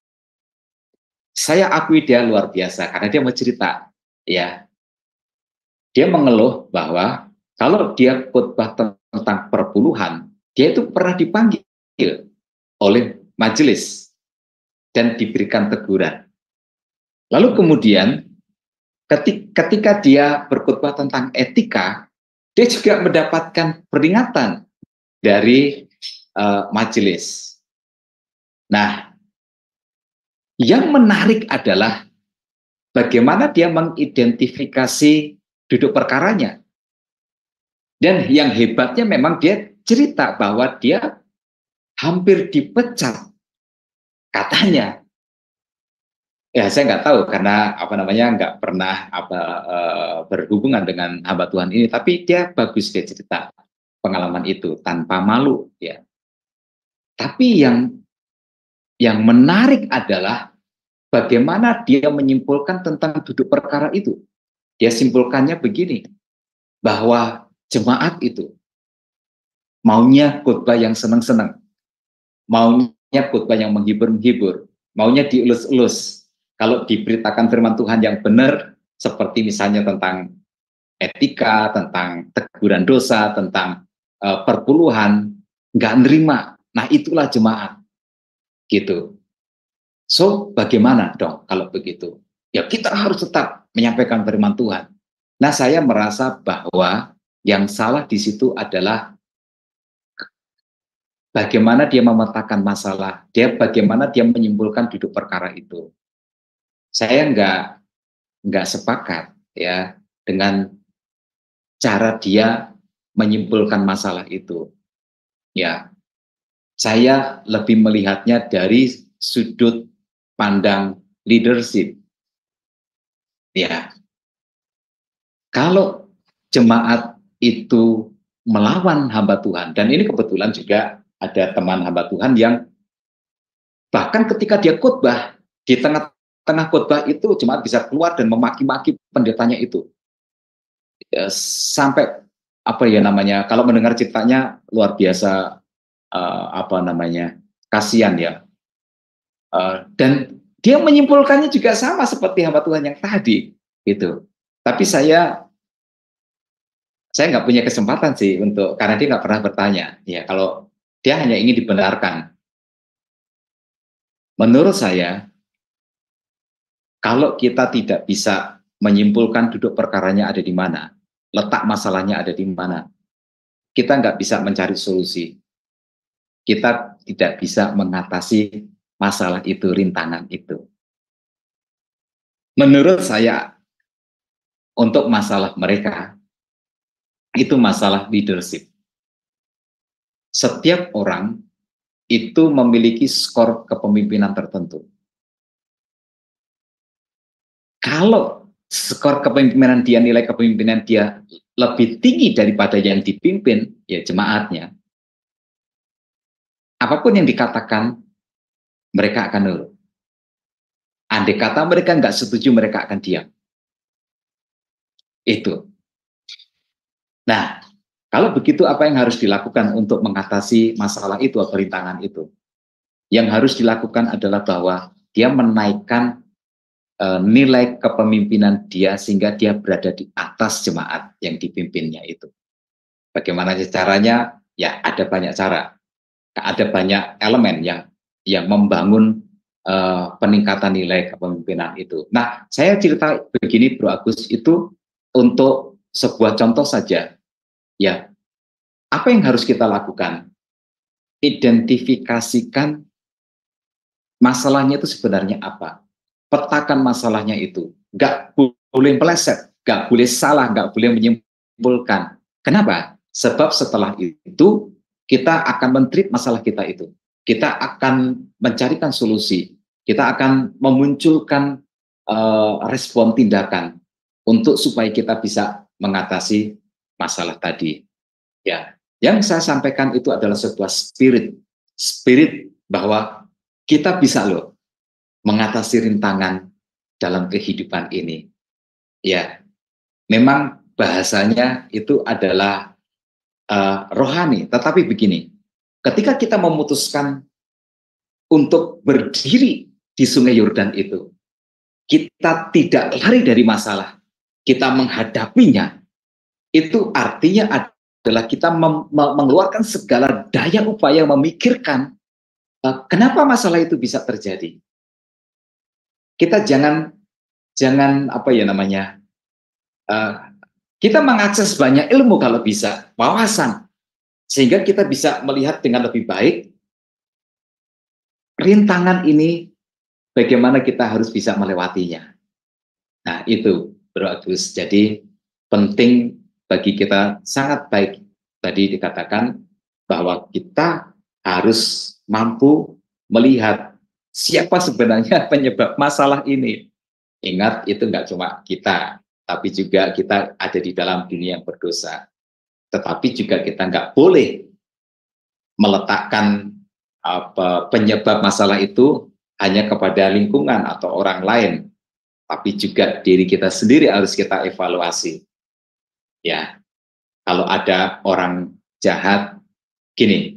saya akui dia luar biasa karena dia mau cerita, ya. Dia mengeluh bahwa kalau dia khotbah tentang perpuluhan, dia itu pernah dipanggil oleh majelis dan diberikan teguran. Lalu kemudian ketika dia berkhotbah tentang etika, dia juga mendapatkan peringatan dari majelis. Nah, yang menarik adalah bagaimana dia mengidentifikasi duduk perkaranya. Dan yang hebatnya memang dia cerita bahwa dia hampir dipecat, katanya. Ya, saya nggak tahu karena nggak pernah berhubungan dengan hamba Tuhan ini, tapi dia bagus dia cerita pengalaman itu tanpa malu, ya. Tapi yang menarik adalah bagaimana dia menyimpulkan tentang duduk perkara itu. Dia simpulkannya begini, bahwa jemaat itu maunya khotbah yang senang-senang, maunya khotbah yang menghibur-menghibur, maunya dielus-elus. Kalau diberitakan firman Tuhan yang benar, seperti misalnya tentang etika, tentang teguran dosa, tentang perpuluhan, nggak nerima. Nah, itulah jemaat. Gitu. So, bagaimana dong kalau begitu? Ya, kita harus tetap menyampaikan firman Tuhan. Nah, saya merasa bahwa yang salah di situ adalah bagaimana dia memetakan masalah, bagaimana dia menyimpulkan duduk perkara itu. Saya nggak sepakat ya dengan cara dia menyimpulkan masalah itu. Ya, saya lebih melihatnya dari sudut pandang leadership. Ya, kalau jemaat itu melawan hamba Tuhan, dan ini kebetulan juga ada teman hamba Tuhan yang bahkan ketika dia khotbah, di tengah khotbah itu jemaat bisa keluar dan memaki-maki pendetanya itu. Sampai kalau mendengar ceritanya luar biasa, kasihan ya. Dan dia menyimpulkannya juga sama seperti hamba Tuhan yang tadi, gitu. Tapi saya nggak punya kesempatan sih karena dia nggak pernah bertanya. Ya, kalau dia hanya ingin dibenarkan. Menurut saya, kalau kita tidak bisa menyimpulkan duduk perkaranya ada di mana, letak masalahnya ada di mana, kita nggak bisa mencari solusi. Kita tidak bisa mengatasi masalah itu, rintangan itu. Menurut saya, untuk masalah mereka, itu masalah leadership. Setiap orang itu memiliki skor kepemimpinan tertentu. Kalau skor kepemimpinan dia, nilai kepemimpinan dia lebih tinggi daripada yang dipimpin, ya jemaatnya, apapun yang dikatakan, mereka akan nurut. Andai kata mereka nggak setuju, mereka akan diam. Itu. Nah, Kalau begitu, apa yang harus dilakukan untuk mengatasi masalah itu atau rintangan itu? Yang harus dilakukan adalah bahwa dia menaikkan nilai kepemimpinan dia sehingga dia berada di atas jemaat yang dipimpinnya itu. Bagaimana caranya? Ya, ada banyak cara. Ada banyak elemen yang membangun peningkatan nilai kepemimpinan itu. Nah, saya cerita begini, Bro Agus, itu untuk sebuah contoh saja. Ya, apa yang harus kita lakukan? Identifikasikan masalahnya itu sebenarnya apa. Petakan masalahnya itu. Nggak boleh meleset, nggak boleh salah, nggak boleh menyimpulkan. Kenapa? Sebab setelah itu kita akan men-treat masalah kita itu. Kita akan mencarikan solusi. Kita akan memunculkan respon tindakan untuk supaya kita bisa mengatasi masalah tadi. Ya, yang saya sampaikan itu adalah sebuah spirit bahwa kita bisa loh mengatasi rintangan dalam kehidupan ini. Ya, memang bahasanya itu adalah rohani, tetapi begini, ketika kita memutuskan untuk berdiri di Sungai Yordan itu, kita tidak lari dari masalah, kita menghadapinya, itu artinya adalah kita mengeluarkan segala daya upaya memikirkan kenapa masalah itu bisa terjadi. Kita jangan apa ya namanya, kita mengakses banyak ilmu kalau bisa, wawasan, sehingga kita bisa melihat dengan lebih baik rintangan ini, bagaimana kita harus bisa melewatinya. Nah itu, Bro Agus, jadi penting bagi kita, sangat baik tadi dikatakan bahwa kita harus mampu melihat siapa sebenarnya penyebab masalah ini. Ingat, itu nggak cuma kita, tapi juga kita ada di dalam dunia yang berdosa. Tetapi juga kita nggak boleh meletakkan penyebab masalah itu hanya kepada lingkungan atau orang lain, tapi juga diri kita sendiri harus kita evaluasi. Ya, kalau ada orang jahat, gini,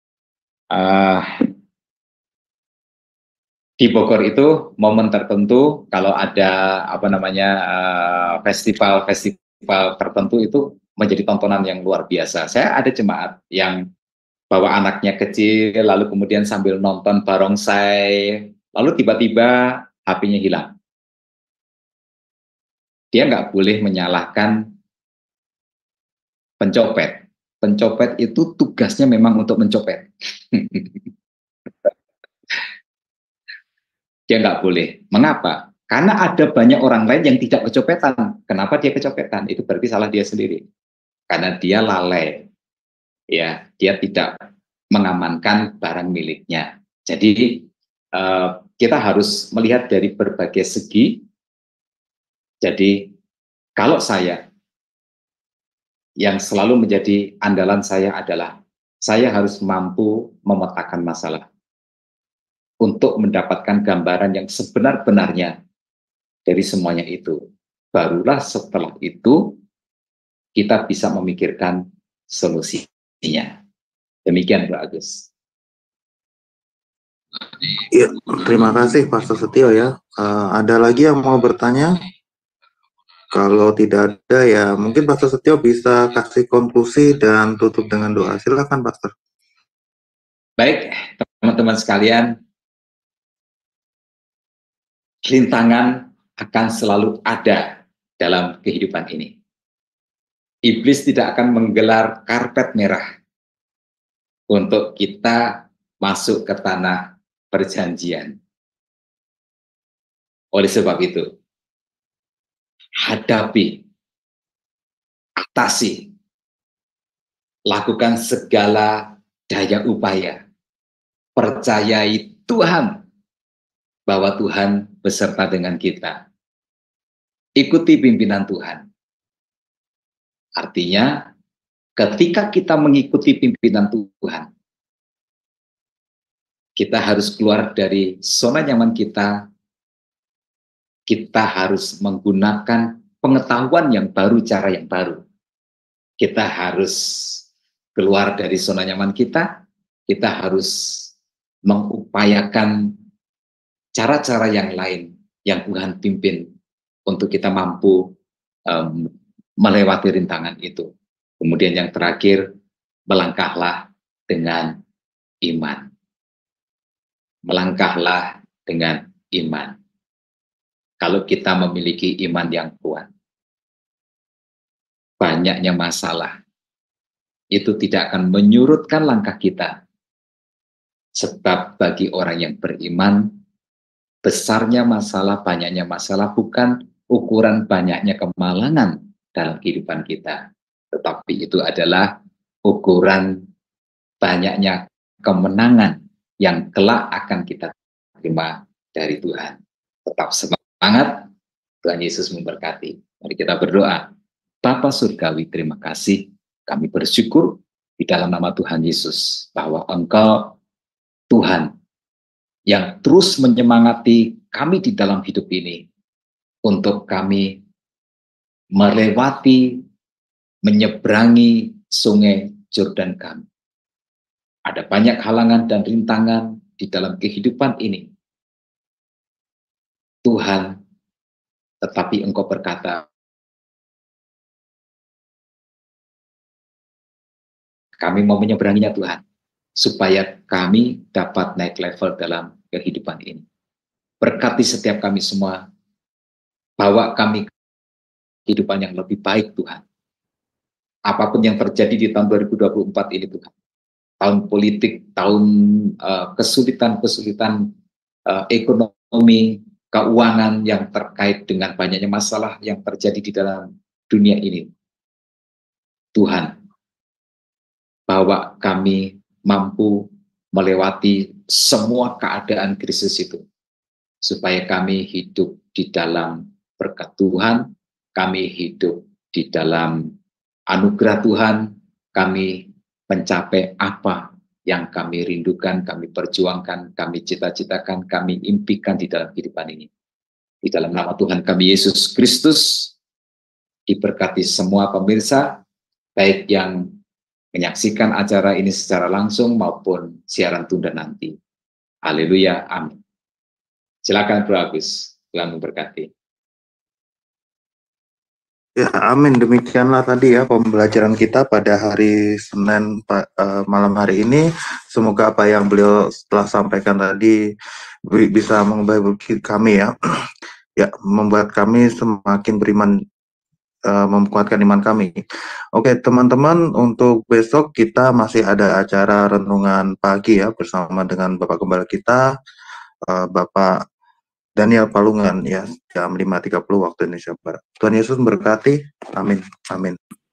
di Bogor itu momen tertentu kalau ada apa namanya festival tertentu itu menjadi tontonan yang luar biasa. Saya ada jemaat yang bawa anaknya kecil lalu kemudian sambil nonton barongsai, lalu tiba-tiba HP-nya hilang. Dia nggak boleh menyalahkan pencopet. Pencopet itu tugasnya memang untuk mencopet. Dia nggak boleh. Mengapa? Karena ada banyak orang lain yang tidak kecopetan. Kenapa dia kecopetan? Itu berarti salah dia sendiri. Karena dia lalai. Ya, dia tidak mengamankan barang miliknya. Jadi kita harus melihat dari berbagai segi. Jadi kalau saya, yang selalu menjadi andalan saya adalah saya harus mampu memetakan masalah untuk mendapatkan gambaran yang sebenar-benarnya dari semuanya itu. Barulah setelah itu kita bisa memikirkan solusinya. Demikian, Pak Agus.
Ya, terima kasih Pastor Setio ya. Ada lagi yang mau bertanya? Kalau tidak ada ya mungkin Pastor Setio bisa kasih konklusi dan tutup dengan doa. Silakan Pastor.
Baik, teman-teman sekalian, rintangan akan selalu ada dalam kehidupan ini. Iblis tidak akan menggelar karpet merah untuk kita masuk ke tanah perjanjian. Oleh sebab itu, hadapi, atasi, lakukan segala daya upaya, percayai Tuhan bahwa Tuhan beserta dengan kita. Ikuti pimpinan Tuhan. Artinya, ketika kita mengikuti pimpinan Tuhan, kita harus keluar dari zona nyaman kita. Kita harus menggunakan pengetahuan yang baru, cara yang baru. kita harus keluar dari zona nyaman kita harus mengupayakan cara-cara yang lain yang Tuhan pimpin untuk kita mampu melewati rintangan itu. Kemudian yang terakhir, melangkahlah dengan iman. Melangkahlah dengan iman. Kalau kita memiliki iman yang kuat, banyaknya masalah itu tidak akan menyurutkan langkah kita. Sebab bagi orang yang beriman, besarnya masalah, banyaknya masalah bukan ukuran banyaknya kemalangan dalam kehidupan kita, tetapi itu adalah ukuran banyaknya kemenangan yang kelak akan kita terima dari Tuhan. Tetap semangat, Tuhan Yesus memberkati. Mari kita berdoa. Bapa Surgawi, terima kasih. Kami bersyukur di dalam nama Tuhan Yesus bahwa Engkau Tuhan yang terus menyemangati kami di dalam hidup ini untuk kami melewati, menyeberangi sungai Yordan kami. Ada banyak halangan dan rintangan di dalam kehidupan ini. Tuhan, tetapi Engkau berkata, kami mau menyeberanginya Tuhan, supaya kami dapat naik level dalam kehidupan ini. Berkati setiap kami semua, bawa kami kehidupan yang lebih baik Tuhan. Apapun yang terjadi di tahun 2024 ini Tuhan, tahun politik, tahun kesulitan-kesulitan ekonomi, keuangan yang terkait dengan banyaknya masalah yang terjadi di dalam dunia ini. Tuhan, bawa kami mampu melewati semua keadaan krisis itu, supaya kami hidup di dalam berkat Tuhan, kami hidup di dalam anugerah Tuhan, kami mencapai apa yang kami rindukan, kami perjuangkan, kami cita-citakan, kami impikan di dalam kehidupan ini. Di dalam nama Tuhan kami Yesus Kristus, diberkati semua pemirsa, baik yang menyaksikan acara ini secara langsung maupun siaran tunda nanti. Haleluya, amin. Silakan Bro Agus, Tuhan memberkati.
Ya, amin. Demikianlah tadi ya pembelajaran kita pada hari Senin malam hari ini. Semoga apa yang beliau telah sampaikan tadi bisa mengubah kami ya, ya membuat kami semakin beriman, memkuatkan iman kami. Oke, teman-teman, untuk besok kita masih ada acara renungan pagi ya bersama dengan Bapak Gembala kita, Bapak Daniel Palungan ya, jam 5.30 waktu Indonesia Barat. Tuhan Yesus memberkati. Amin. Amin.